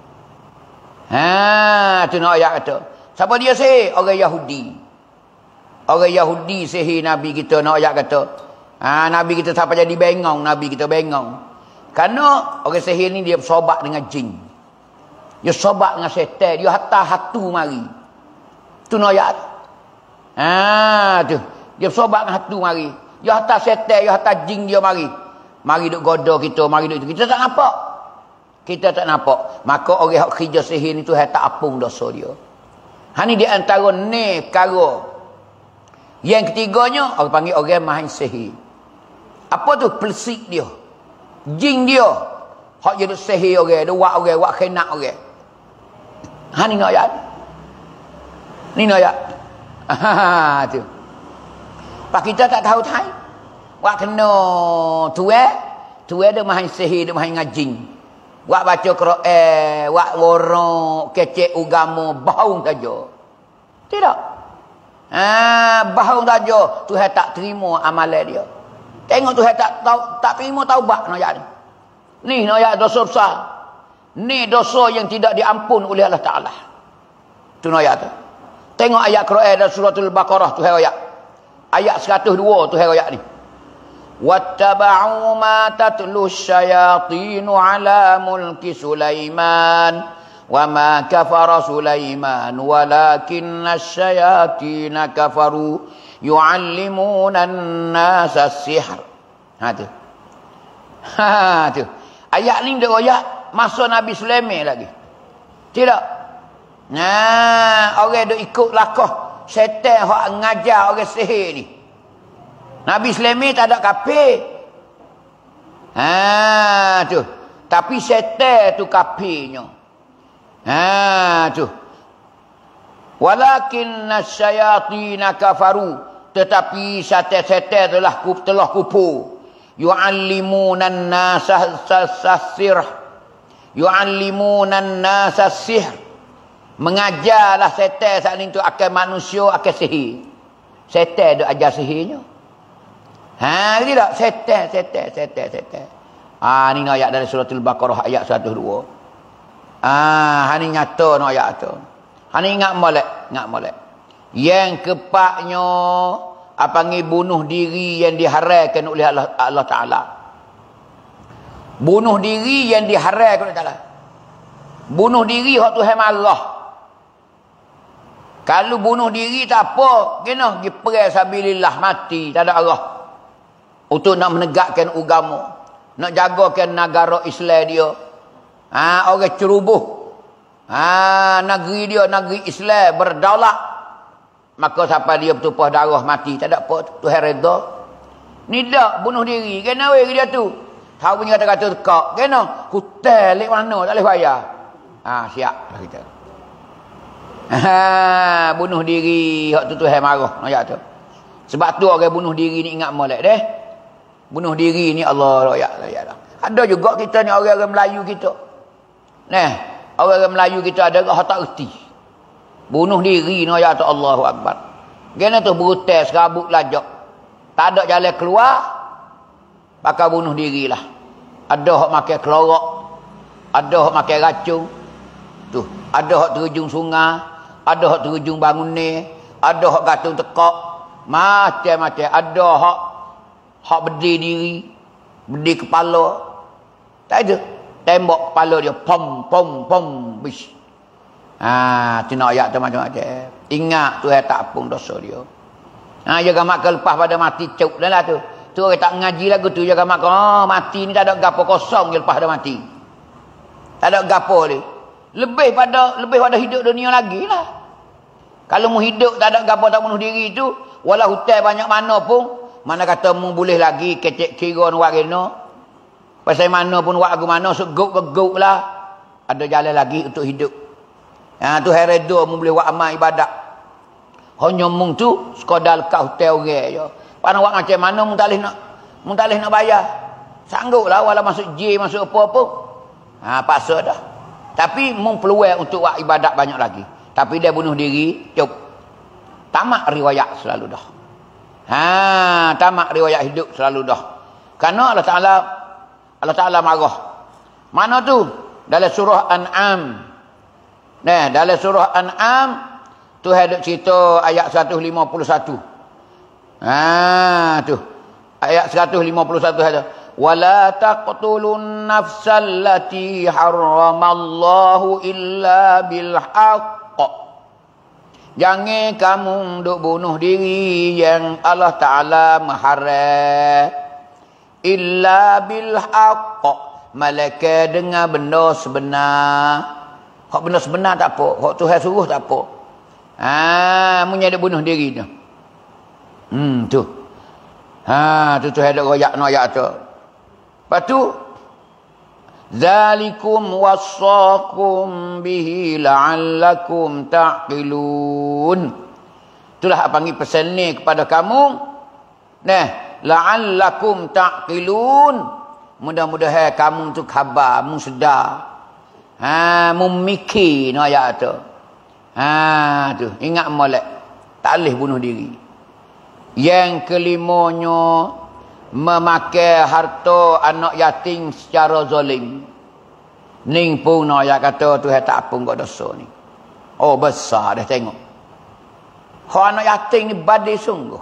Ha, tu nak ayat kata. Siapa dia sihir? Orang Yahudi. Orang Yahudi sihir Nabi kita nak ayat kata. Ha, Nabi kita sampai jadi bengong, Nabi kita bengong. Kerana orang sihir ni dia bersobat dengan jin. Dia sobat dengan syaitan, dia hatta hatu mari. Tu nak ayat. Ha, tu. Dia bersobat dengan hatu mari. Dia hatta syaitan, dia hatta jin dia mari. Mari duk goda kita, mari duk kita tak nampak. Kita tak nampak. Maka orang yang kerja sihir ni tu tak apung dosa dia. Ha ni di antara ni perkara. Yang ketiganya, orang panggil orang main sihir. Apa tu? Pelesik dia. Jin dia. Hak jadi sihir orang. Dia buat orang, buat khenak orang. Ha ni nak ayat. Ni nak ayat. Ha tu. Pak kita tak tahu tai. Buat kena tuan. Tuan dia main sihir, dia main ngajing. Wak baca Quran, wak worok, kecek agama, bahaung saja. Tidak. Ah, bahaung saja. Tuhan tak terima amalan dia. Tengok Tuhan tak tahu, tak terima taubat nak ayat ni. Ni nak ayat dosa besar. Ni dosa yang tidak diampun oleh Allah Taala. Tu nak ayat tu. Tengok ayat Quran dalam suratul Baqarah tu ayat. Ayat seratus dua tu ayat ni. وَاتَّبَعُوا مَا تَتْلُو الشَّيَاطِينُ عَلَى مُلْكِ سُلَيْمَانَ وَمَا كَفَرَ سُلَيْمَانُ وَلَكِنَّ الشَّيَاطِينَ كَفَرُوا يُعَلِّمُونَ النَّاسَ السِّحْرَ. Ha tu. Ha tu. Ayat ni dia ayat masa Nabi Sulaiman lagi. Tidak. Nah, orang duk ikut lakah syaitan hak ngajar orang sihir ni. Nabi Sulaiman tak ada kafir. Ha tu. Tapi syaitan tu kafirnya. Ha tu. Walakinna syayatina kafaru, tetapi setan-setan telah telah kufur. Yu'allimunan nasa sasir, yu'allimunan nasa sihr, mengajarlah setan saat itu akan manusia akan sihir. Setan duk ajar sihirnya. Ha, tidak setan, setan, setan, setan. Ah, ni ayat dari surah Al-Baqarah ayat seratus dua. Ah, hani nyata no ayat tu. Hani ingat molek, ingat molek. Yang kepaknya apa ni bunuh diri yang diharamkan oleh Allah, Allah Taala. Bunuh diri yang diharamkan oleh Allah Taala. Bunuh diri hak Tuhan marah. Kalau bunuh diri tak apa, kena pergi perang sabilillah, mati tak ada arah. Untuk nak menegakkan agama, nak jagakan negara Islam dia. Ha, orang ceroboh. Ha, negeri dia negeri Islam berdaulat. Maka sampai dia bertumpah darah mati, tak ada apa, Tuhan redha. Ni dak bunuh diri, kena weh dia tu. Tahu punya kata-kata tekak, kena hotel lek mana tak boleh bayar. Ha, siap dah kita. Ha, bunuh diri hak tu Tuhan marah ayat tu. Sebab tu orang bunuh diri ni ingat molek deh. Bunuh diri ni Allah ayat ayat. Ada juga kita ni orang-orang Melayu kita. Nah, orang-orang Melayu kita ada hak tak erti. Bunuh diri ni ayat tu Allahu Akbar. Gena tu brutal serabut lajak. Tak ada jalan keluar, pakai bunuh dirilah. Ada hak makan kelorok, ada hak makan racun. Tu, ada hak terjun sungai, ada hak terjun bangun ni, ada hak gantung tekak, macam-macam. Ada hak hak berdiri diri, berdiri kepala. Tak ada. Tembok kepala dia pom pom pom bis. Ha, tina ayat tu macam-macam. Ingat Tuhan tak ampun dosa dia. Ha, jaga mak lepas pada mati cuk dah lah tu. Tu orang tak ngaji lagu tu jaga mak. Oh, mati ni tak ada gapo, kosong je lepas dah mati. Tak ada gapo dia. Lebih pada lebih pada hidup dunia lagi lah. Kalau mu hidup tak ada gapo, tak bunuh diri tu, walau hutan banyak mana pun, mana kata mu boleh lagi kecek kira nak kena. Pasal mana pun buat aku mana, seguk-geguk lah. Ada jalan lagi untuk hidup. Ha, tu heredo mu boleh buat amal ibadat. Hanya mung tu sekadar lekat hotel orang je. Pandang buat macam mana mu tak boleh nak mu tak boleh nak bayar. Sangguplah walau masuk J, masuk apa-apa. Ha, paksa dah. Tapi mung peluang untuk buat ibadat banyak lagi. Tapi dia bunuh diri, cup. Tamak riwayat selalu dah. Ha, tamak riwayat hidup selalu dah. Karena Allah Taala Allah Taala marah. Mana tu? Dalam surah An'am. Nah, dalam surah An'am Tuhan ada cerita ayat seratus lima puluh satu. Ha, tu. Ayat seratus lima puluh satu ada. Wala taqtulun nafsal lati harramallahu illa bil haqq. Jangan kamu duk bunuh diri yang Allah Taala mengharam. Illa bil haqq, malaikat dengan benda sebenar. Hak benda sebenar tak apa, hak Tuhan suruh tak apa. Ha, munnya dia bunuh diri tu. Hmm, tu. Ha, tu Tuhan ada royak no ayat tu. Lepas tu zalikum wassakum bihi la'allakum ta'qilun. Itulah apa panggil pesan ni kepada kamu. Nah, la'allakum ta'qilun, mudah-mudahan kamu tu khabar, mu sedar, ha, mu mikir no ayat tu. Ha, tu ingat molek, tak boleh bunuh diri. Yang kelimanya, memakai harta anak yatim secara zalim. Ning pun no ayat kata Tuhan tak apa kau dosa ni. Oh, besar dah tengok. Hak anak yatim ni badai sungguh.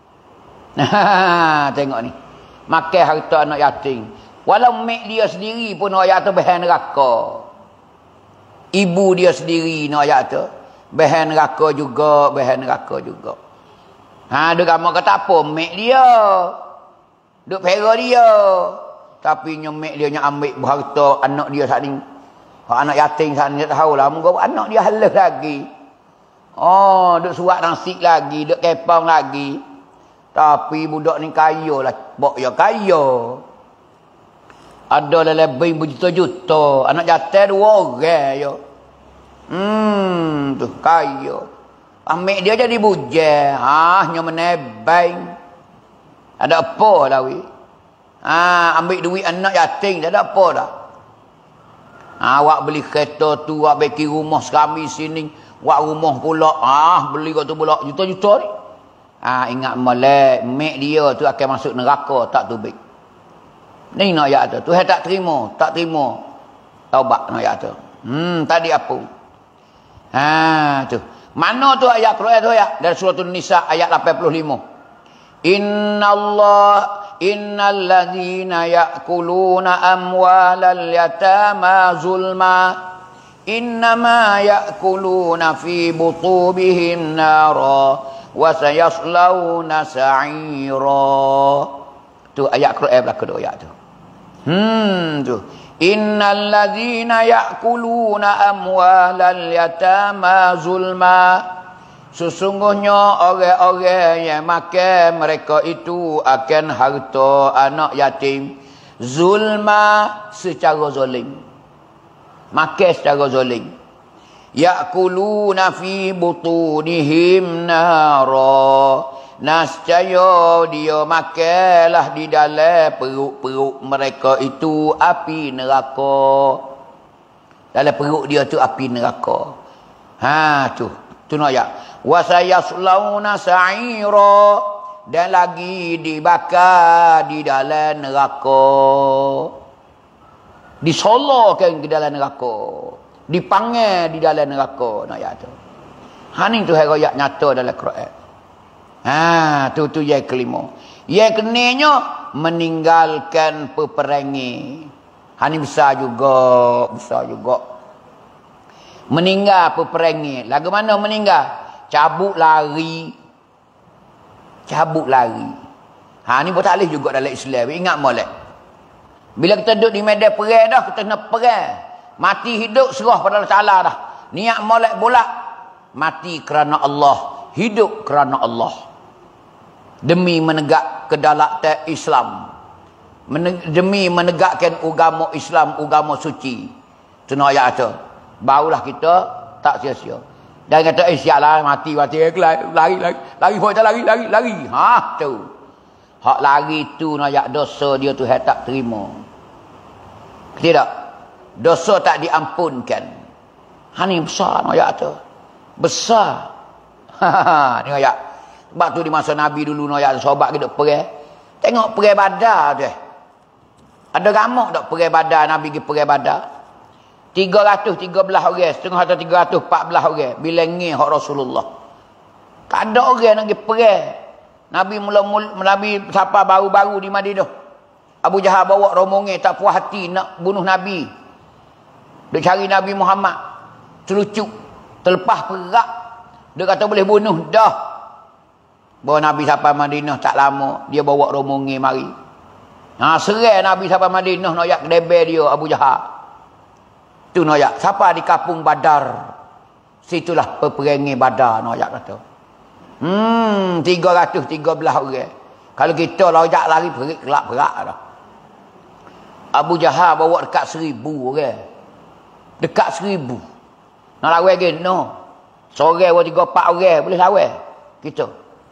Nah, tengok ni. Makan harta anak yatim. Walau mak dia sendiri pun ayat tu bahan neraka. Ibu dia sendiri no ayat tu bahan neraka juga, bahan neraka juga. Ha, duk gamak kata apa? Mak dia. Duk pera dia. Tapi nyemek dia nya ambil harta anak dia saat ni. Anak yatim saat ni tak tahulah. Moga anak dia halus lagi. Oh, duk suat nasi lagi, duk kepang lagi. Tapi budak ni kaya lah. Bok ya kaya. Ada lebih berjuta-juta. Anak jatuh dua orang ya. Hmm, tu kaya. Ambil dia jadi bujang. Ah, hanya menebang. Ada apa dah wi? Ah, ambil duit anak yatim, tak ada apa dah. Ah, awak beli kereta tu, awak beki rumah sekami sini, awak rumah pula, ah, beli kat tu pula juta-juta ni. Ah, ingat molek, mek dia tu akan masuk neraka, tak tu baik. Ni nak ayat tu, tu tak terima, tak terima. Taubat nak ayat tu. Hmm, tadi apa? Ha, tu. Mana tu ayat Quran tu ya? Dari surah An-Nisa ayat lapan puluh lima. Innallah innal ladzina ya'kuluna amwalal yatama zulma innama ya'kuluna fi butubihim nara wa sayaslawna sa'ira. Tu ayat Quran belaka tu ayat tu. Hmm tu. Innal ladzina ya'kuluna amwalal yatama zulma. Sesungguhnya orang-orang yang makan mereka itu akan harta anak yatim zulma, secara zalim. Makan secara zalim. Ya'kuluna fi butunihim nara. Nascaya dia makanlah di dalam perut-perut mereka itu api neraka. Dalam perut dia tu api neraka. Ha tu. Tu nak ya. Wa sayaslawna sa'ira, dan lagi dibakar di dalam neraka. Disolokan ke dalam neraka. Dipanggil di dalam neraka. Nak ya tu. Ha ni tu ayat nyata dalam Quran. Ha tu tu yang kelima. Yang kenanya meninggalkan peperangi. Ha ni besar juga, besar juga. Meninggal peperangi. Lagu mana meninggal? Cabut lari. Cabut lari. Ha ni pun tak boleh juga dalam Islam. Ingat molek. Bila kita duduk di medan perang dah, kita nak perang. Mati hidup serah pada Allah Taala dah. Niat molek bolak. Mati kerana Allah, hidup kerana Allah. Demi menegak kedaulatan Islam. Meneg demi menegakkan agama Islam, agama suci. Tu nak ayat tu. Barulah kita tak sia-sia. Dan kata, eh siaplah mati, mati. Lari, lari, lari. Lari, lari, lari, lari. Ha, tu. Hak lari tu, nak dosa dia tu, tak terima. Tidak. Dosa tak diampunkan. Ha, ni besar, nak tu. Besar. Ha, ni ayat. Sebab tu di masa Nabi dulu, nak sahabat kita perang. Tengok perang Badar tu. Ada ramah tak perang Badar, Nabi pergi perang Badar? tiga ratus tiga belas orang, setengah atau tiga ratus empat belas orang bila ngih hak Rasulullah. Tak ada orang nak pergi perang. Nabi mula-mula Nabi siapa baru-baru di Madinah. Abu Jahal bawa rombongan tak puas hati nak bunuh Nabi. Dia cari Nabi Muhammad. Celucuk, terlepas perak. Dia kata boleh bunuh dah. Bawa Nabi sampai Madinah tak lama, dia bawa rombongan mari. Ha, serai Nabi sampai Madinah nak yak kedebel dia Abu Jahal. Tu noyak. Siapa di kampung Badar? Situlah peperangan Badar noyak kata. Hmm, tiga ratus tiga belas orang. Kalau kita lojak lari perik kelak-perak dah. Abu Jahal bawa dekat seribu orang. Dekat seribu. Nak lawan lagi? No. Seorang bawa tiga empat orang. Boleh lawan kita.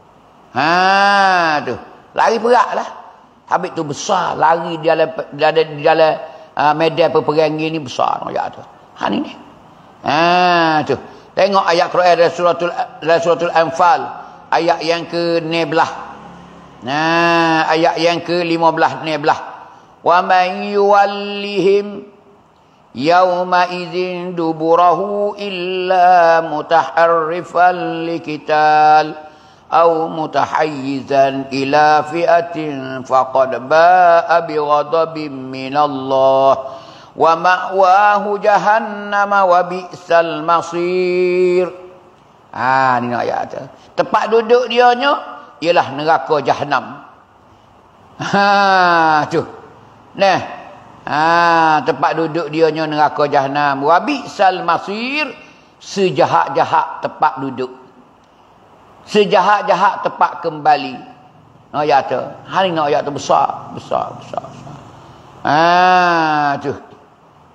Ha, tu. Lari perak lah. Habis tu besar. Lari di dalam, di dalam, di dalam Uh, medan peperangan ni besar ayat tu. Ha ni ni. Ha tu. Tengok ayat Quran dari suratul dari suratul Anfal ayat yang ke enam belas. Nah, ayat yang ke lima belas enam belas. Wa man yuwallihim yawma idzin duburahu illa mutaharrifan liqital أو متحيزا إلى فئة فقد باء بغضب من الله ومأواه جهنم وبئس المصير. Ah, ni ayat. Tempat duduk dia nya ialah neraka Jahannam. Ha, tu. Nah. Ha, tempat duduk dia nya neraka Jahannam. Wa bi'sal masir, sejahat-jahat tempat duduk. Sejahat-jahat tempat kembali. Ayat tu. Hari ni ayat tu besar, besar, besar, besar. Ah, tu.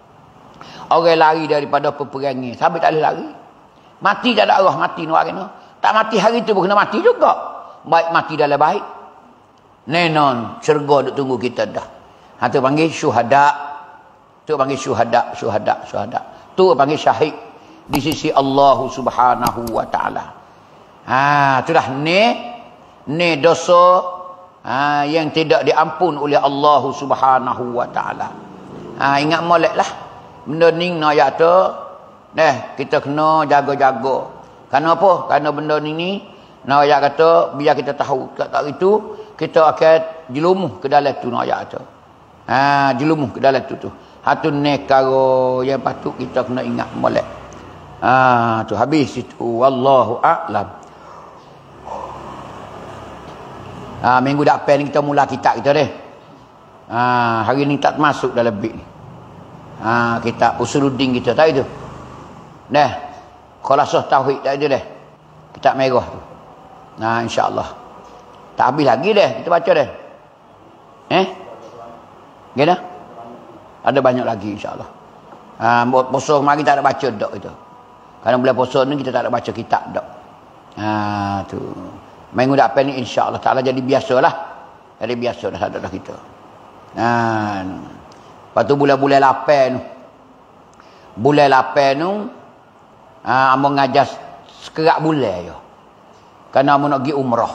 Orang lari daripada peperangan. Sampai tak boleh lari. Mati tak ada arah, mati nak kena. Tak mati hari tu pun kena mati juga. Baik mati dalam baik. Nenon, syurga duk tunggu kita dah. Ha tu panggil syuhada. Tu panggil syuhada, syuhada, syuhada. Tu panggil syahid di sisi Allah Subhanahu wa taala. Ha, tu dah ni ni dosa ha, yang tidak diampun oleh Allah Subhanahu wa taala. Ha, ingat moleklah benda ni nak ayat tu. Nah, kita kena jaga-jaga. Kerana apa? Kerana benda ni ni nak ayat kata biar kita tahu tak tak itu kita akan jelumuh ke dalam tu nak ayat tu. Ha, jelumuh ke dalam tu tu. Hatu nekaro yang patut kita kena ingat molek. Ha, tu habis itu wallahu a'lam. Ha, minggu depan ni kita mula kitab kita deh. Ha, hari ni tak masuk dalam bit ni. Ha, kitab Usuluddin kita tahu tu. Dah. Khalasah tauhid tak ada dah. Kitab merah tu. Nah, insya-Allah. Tak habis lagi dah kita baca dah. Eh? Gimana? Ada banyak lagi insya-Allah. Ha, puasa mari tak ada baca dak kita. Kalau bulan puasa ni kita tak ada baca kitab dak. Ha, tu. Minggu depan ni insya-Allah Taala jadi biasalah. Jadi biasa dah ada dah kita. Ha. Lepas tu bulan-bulan lapan tu. Bulan lapan tu ah amo ngajar sekerak bulan je. Kerana amo nak pergi umrah.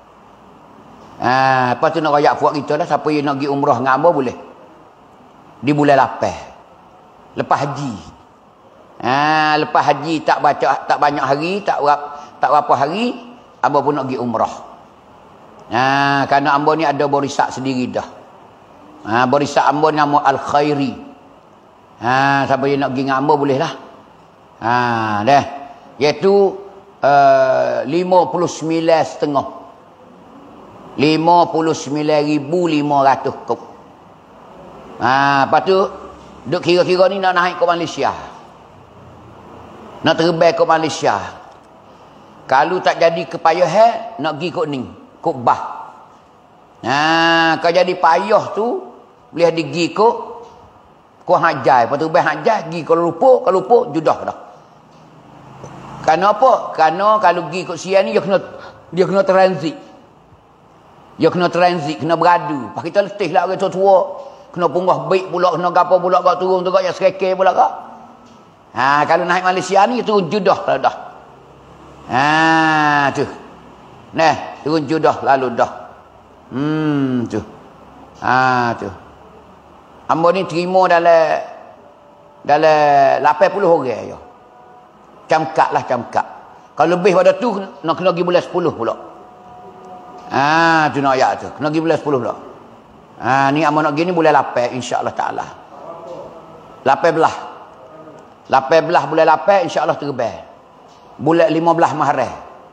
Ah, lepas tu nak royak puak kita dah siapa yang nak pergi umrah dengan amo boleh. Di bulan lapan. Lepas haji. Ah, lepas haji tak baca tak banyak hari, tak tak berapa hari, amo pun nak pergi umrah. Ah, kerana amo ni ada barisak sendiri dah. Ah, barisak amo nama Al-Khairi. Ah, siapa yang nak pergi dengan amo boleh lah. Ha, dah. Iaitu uh, lima puluh sembilan setengah. lima puluh sembilan ribu lima ratus kub. Ha, lepas tu duk kira-kira ni nak naik ke Malaysia. Nak terbang ke Malaysia. Kalau tak jadi kepayahan nak pergi kok ni, kok bah. Ha, kalau jadi payah tu boleh digi kok kau hajai, lepas tu bah hajai pergi kalau lupa, kalau lupa judah dah. Kerana apa? Kerana kalau pergi kot siang ni dia kena dia kena transit. Dia kena transit, kena beradu. Pak kita letih lah orang tua-tua. Kena punggah baik pula, kena gapo pula kau turun tu kau ya sereke pula kau. Ha, kalau naik Malaysia ni turun judah lah dah. Ha, tu. Nah, turun judah lalu dah. Hmm, tu. Ha, tu. Ambo ni terima dalam dalam lapan puluh orang je. Camkat lah camkat. Kalau lebih pada tu nak kena pergi bulan sepuluh pula. Ah, tu nak ayat tu. Kena pergi bulan sepuluh pula. Ah, ni amak nak pergi ni bulan lapan insya-Allah taala. lapan belas. lapan belas bulan lapan insya-Allah terbang. Bulan lima belas Mahareh.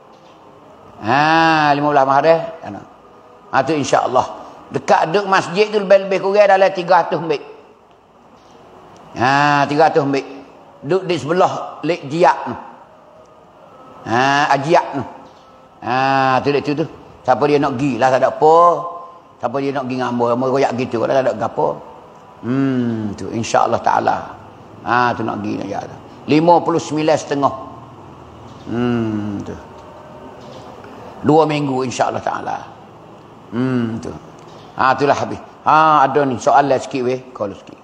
Ah, lima belas Mahareh ana. Ah tu insya-Allah. Dekat dek masjid tu lebih-lebih kurang dalam tiga ratus mbik. Ah, tiga ratus mbik. Duduk di sebelah Lek Jiak tu. Ha, Ajiak tu. Ha, tu lek tu tu. Siapa dia nak pergi lah tak ada apa. Siapa dia nak pergi dengan hamba, hamba royak gitu lah tak ada apa. Hmm, tu insya-Allah taala. Ha, tu nak pergi nak ya. lima puluh sembilan setengah. Hmm, tu. Dua minggu insya-Allah taala. Hmm, tu. Ha, itulah habis. Ha, ada ni soalan sikit weh, kalau sikit.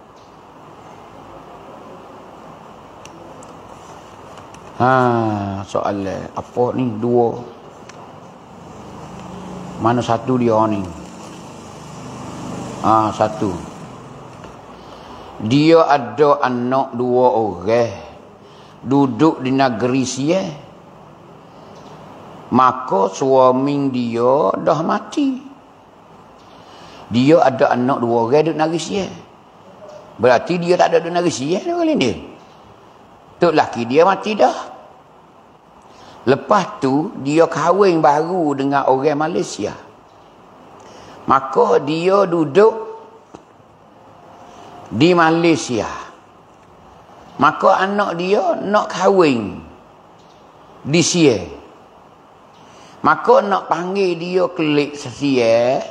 Ha, soal apa ni dua. Mana satu dia ni? Ah, ha, satu. Dia ada anak dua orang. Duduk di negeri sia. Maka suami dia dah mati. Dia ada anak dua orang duduk negeri sia. Berarti dia tak ada duduk negeri sia kali ni. Tok laki dia mati dah. Lepas tu dia kahwin baru dengan orang Malaysia. Maka dia duduk di Malaysia. Maka anak dia nak kahwin di Sia. Maka nak panggil dia kelik sesia.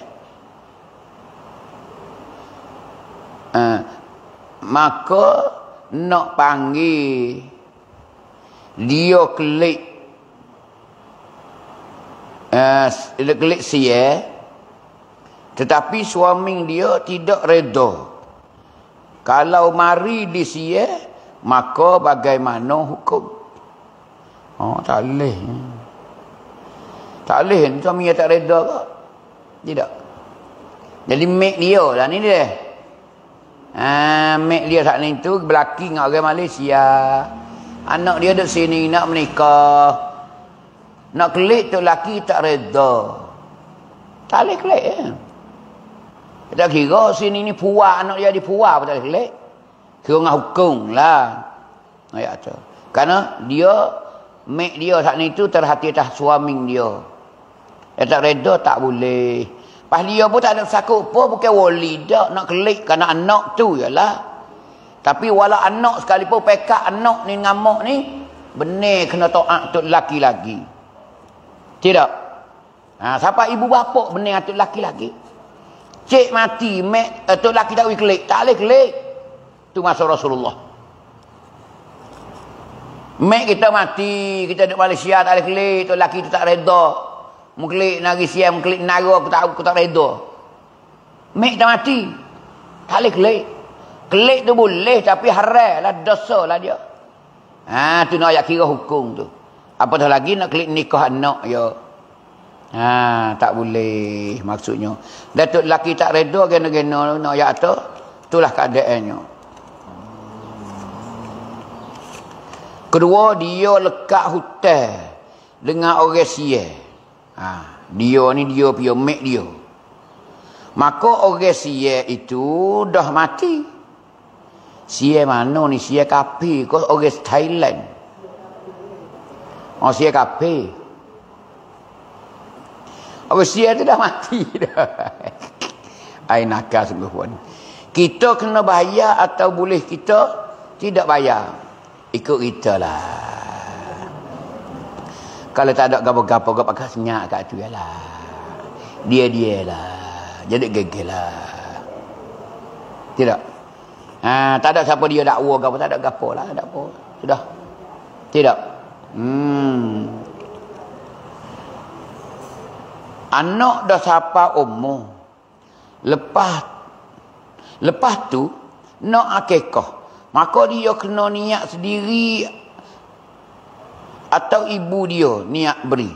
Uh, maka nak panggil dia kelik uh, kelik sia, tetapi suami dia tidak reda. Kalau mari di sia, maka bagaimana hukum? Oh, tak boleh. Tak boleh, suami dia tak reda ke? Tidak. Jadi mek dia lah ni dia. Ha, mek dia saat ni tu berlaki dengan orang Malaysia. Anak dia duduk sini nak menikah. Nak kelik tu laki tak reda. Tak boleh kelik ya. Kita kira sini ni puak anak dia dipuak apa tak boleh kelik. Kira dengan hukum lah. Ayat tu. Kerana dia mek dia saat ni tu terhati atas suami dia. Dia tak reda tak boleh. Pas dia pun tak ada sakut pun bukan wali dak nak kelik kerana anak tu ialah. Tapi walau anak sekalipun pekak anak ni ngamuk ni benar kena taat tok lelaki lagi. Tidak. Ha, siapa ibu bapa benar tok lelaki lagi. Cik mati mek uh, tok lelaki tak boleh kelik, tak boleh kelik. Tu masa Rasulullah. Mek kita mati, kita duduk Malaysia tak boleh kelik, tok lelaki tu tak reda. Mengkelik nari siam, mengkelik naga, aku tak, aku tak reda. Mek kita mati. Tak boleh kelik. Kelik tu boleh, tapi haram lah, dosa lah dia. Ha, tu nak ayat kira hukum tu. Apatah lagi nak kelik nikah anak, ya. Ha, tak boleh maksudnya. Datuk lelaki tak reda, gena-gena nak ayat tu. Itulah keadaannya. Kedua, dia lekat hutan dengan orang siam. Ha, dia ni dia punya mek dia. Maka orang sia itu dah mati. Sia mana ni? Sia kafir ke orang Thailand? Oh, sia kafir. Orang sia tu dah mati dah. Ai nakal sungguh pun. Kita kena bayar atau boleh kita tidak bayar? Ikut kita lah. Kalau tak ada gapo-gapo, gak pakai senyak kat tu lah. Dia-dia lah. Jadi gegel lah. Tidak. Ha, tak ada siapa dia dakwa gapo, tak ada gapo lah, tak apa. Sudah. Tidak. Hmm. Anak dah siapa umur. Lepas lepas tu nak akikah. Maka dia kena niat sendiri atau ibu dia niat beri.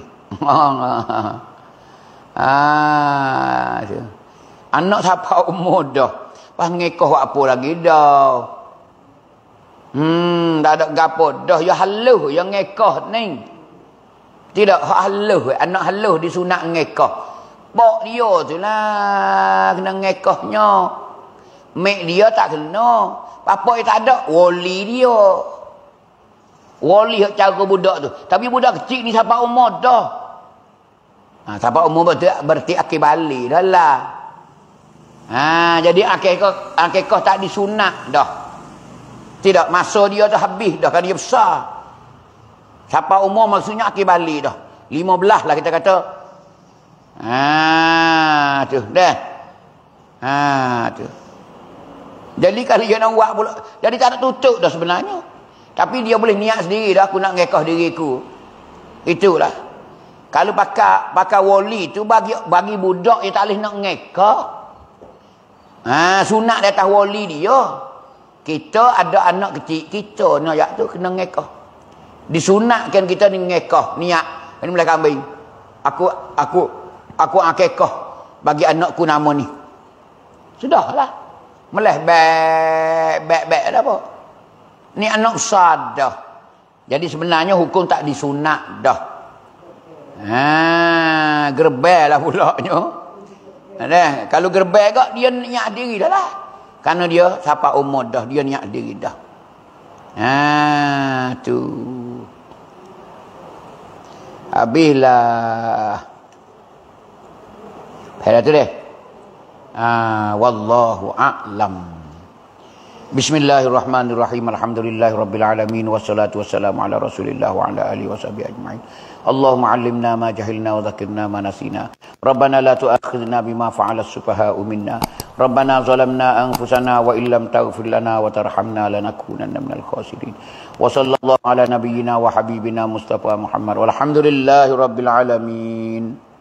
Ah, anak siapa umur dah. Pas ngekah apa lagi dah. Hmm, dah ada gapo dah ya haluh yang ngekah ni. Tidak haluh, anak haluh disunat ngekah. Bok dia tu lah kena ngekahnya. Mek dia tak kena. Apa yang tak ada wali dia. Wali cara budak tu. Tapi budak kecil ni siapa umur dah. Ha, siapa umur berarti, berarti akil balik dah lah. Ha, jadi akikah, akikah tak disunat dah. Tidak, masa dia tu habis dah kan dia besar. Siapa umur maksudnya akil balik dah. lima belas lah kita kata. Ha, tu dah. Ha, tu. Jadi kalau dia nak buat pula, jadi tak nak tutup dah sebenarnya. Tapi dia boleh niat sendiri dah, aku nak ngekah diriku. Itulah. Kalau pakai pakai wali tu bagi bagi budak yang tak boleh nak ngekah. Ha, sunat di atas wali dia. Kita ada anak kecil, kita nak yak tu kena ngekah. Disunatkan kita ni ngekah, niat. Ini mulai kambing. Aku aku aku akikah bagi anakku nama ni. Sudahlah. Meleh bek bek bek dah apa? Ni anak besar dah. Jadi sebenarnya hukum tak disunat dah. Ha, gerbel lah pulaknya. Ada, kalau gerbel kak dia niat diri dah lah. Karena dia siapa umur dah, dia niat diri dah. Ha, tu. Habislah. Pada tu deh. Ah, wallahu a'lam. Bismillahirrahmanirrahim. Alhamdulillahirabbil alamin wassalatu wassalamu ala Rasulillah wa ala alihi washabihi ajmain. Allahumma 'allimna ma jahilna wa dhakkirna ma nasina. Rabbana la tu'akhidhna bima fa'ala as-sufaha'u minna. Rabbana zalamna anfusana wa illam taghfir lana wa tarhamna lanakunanna minal khasirin. Wa sallallahu ala nabiyyina wa habibina Mustafa Muhammad walhamdulillahirabbil alamin.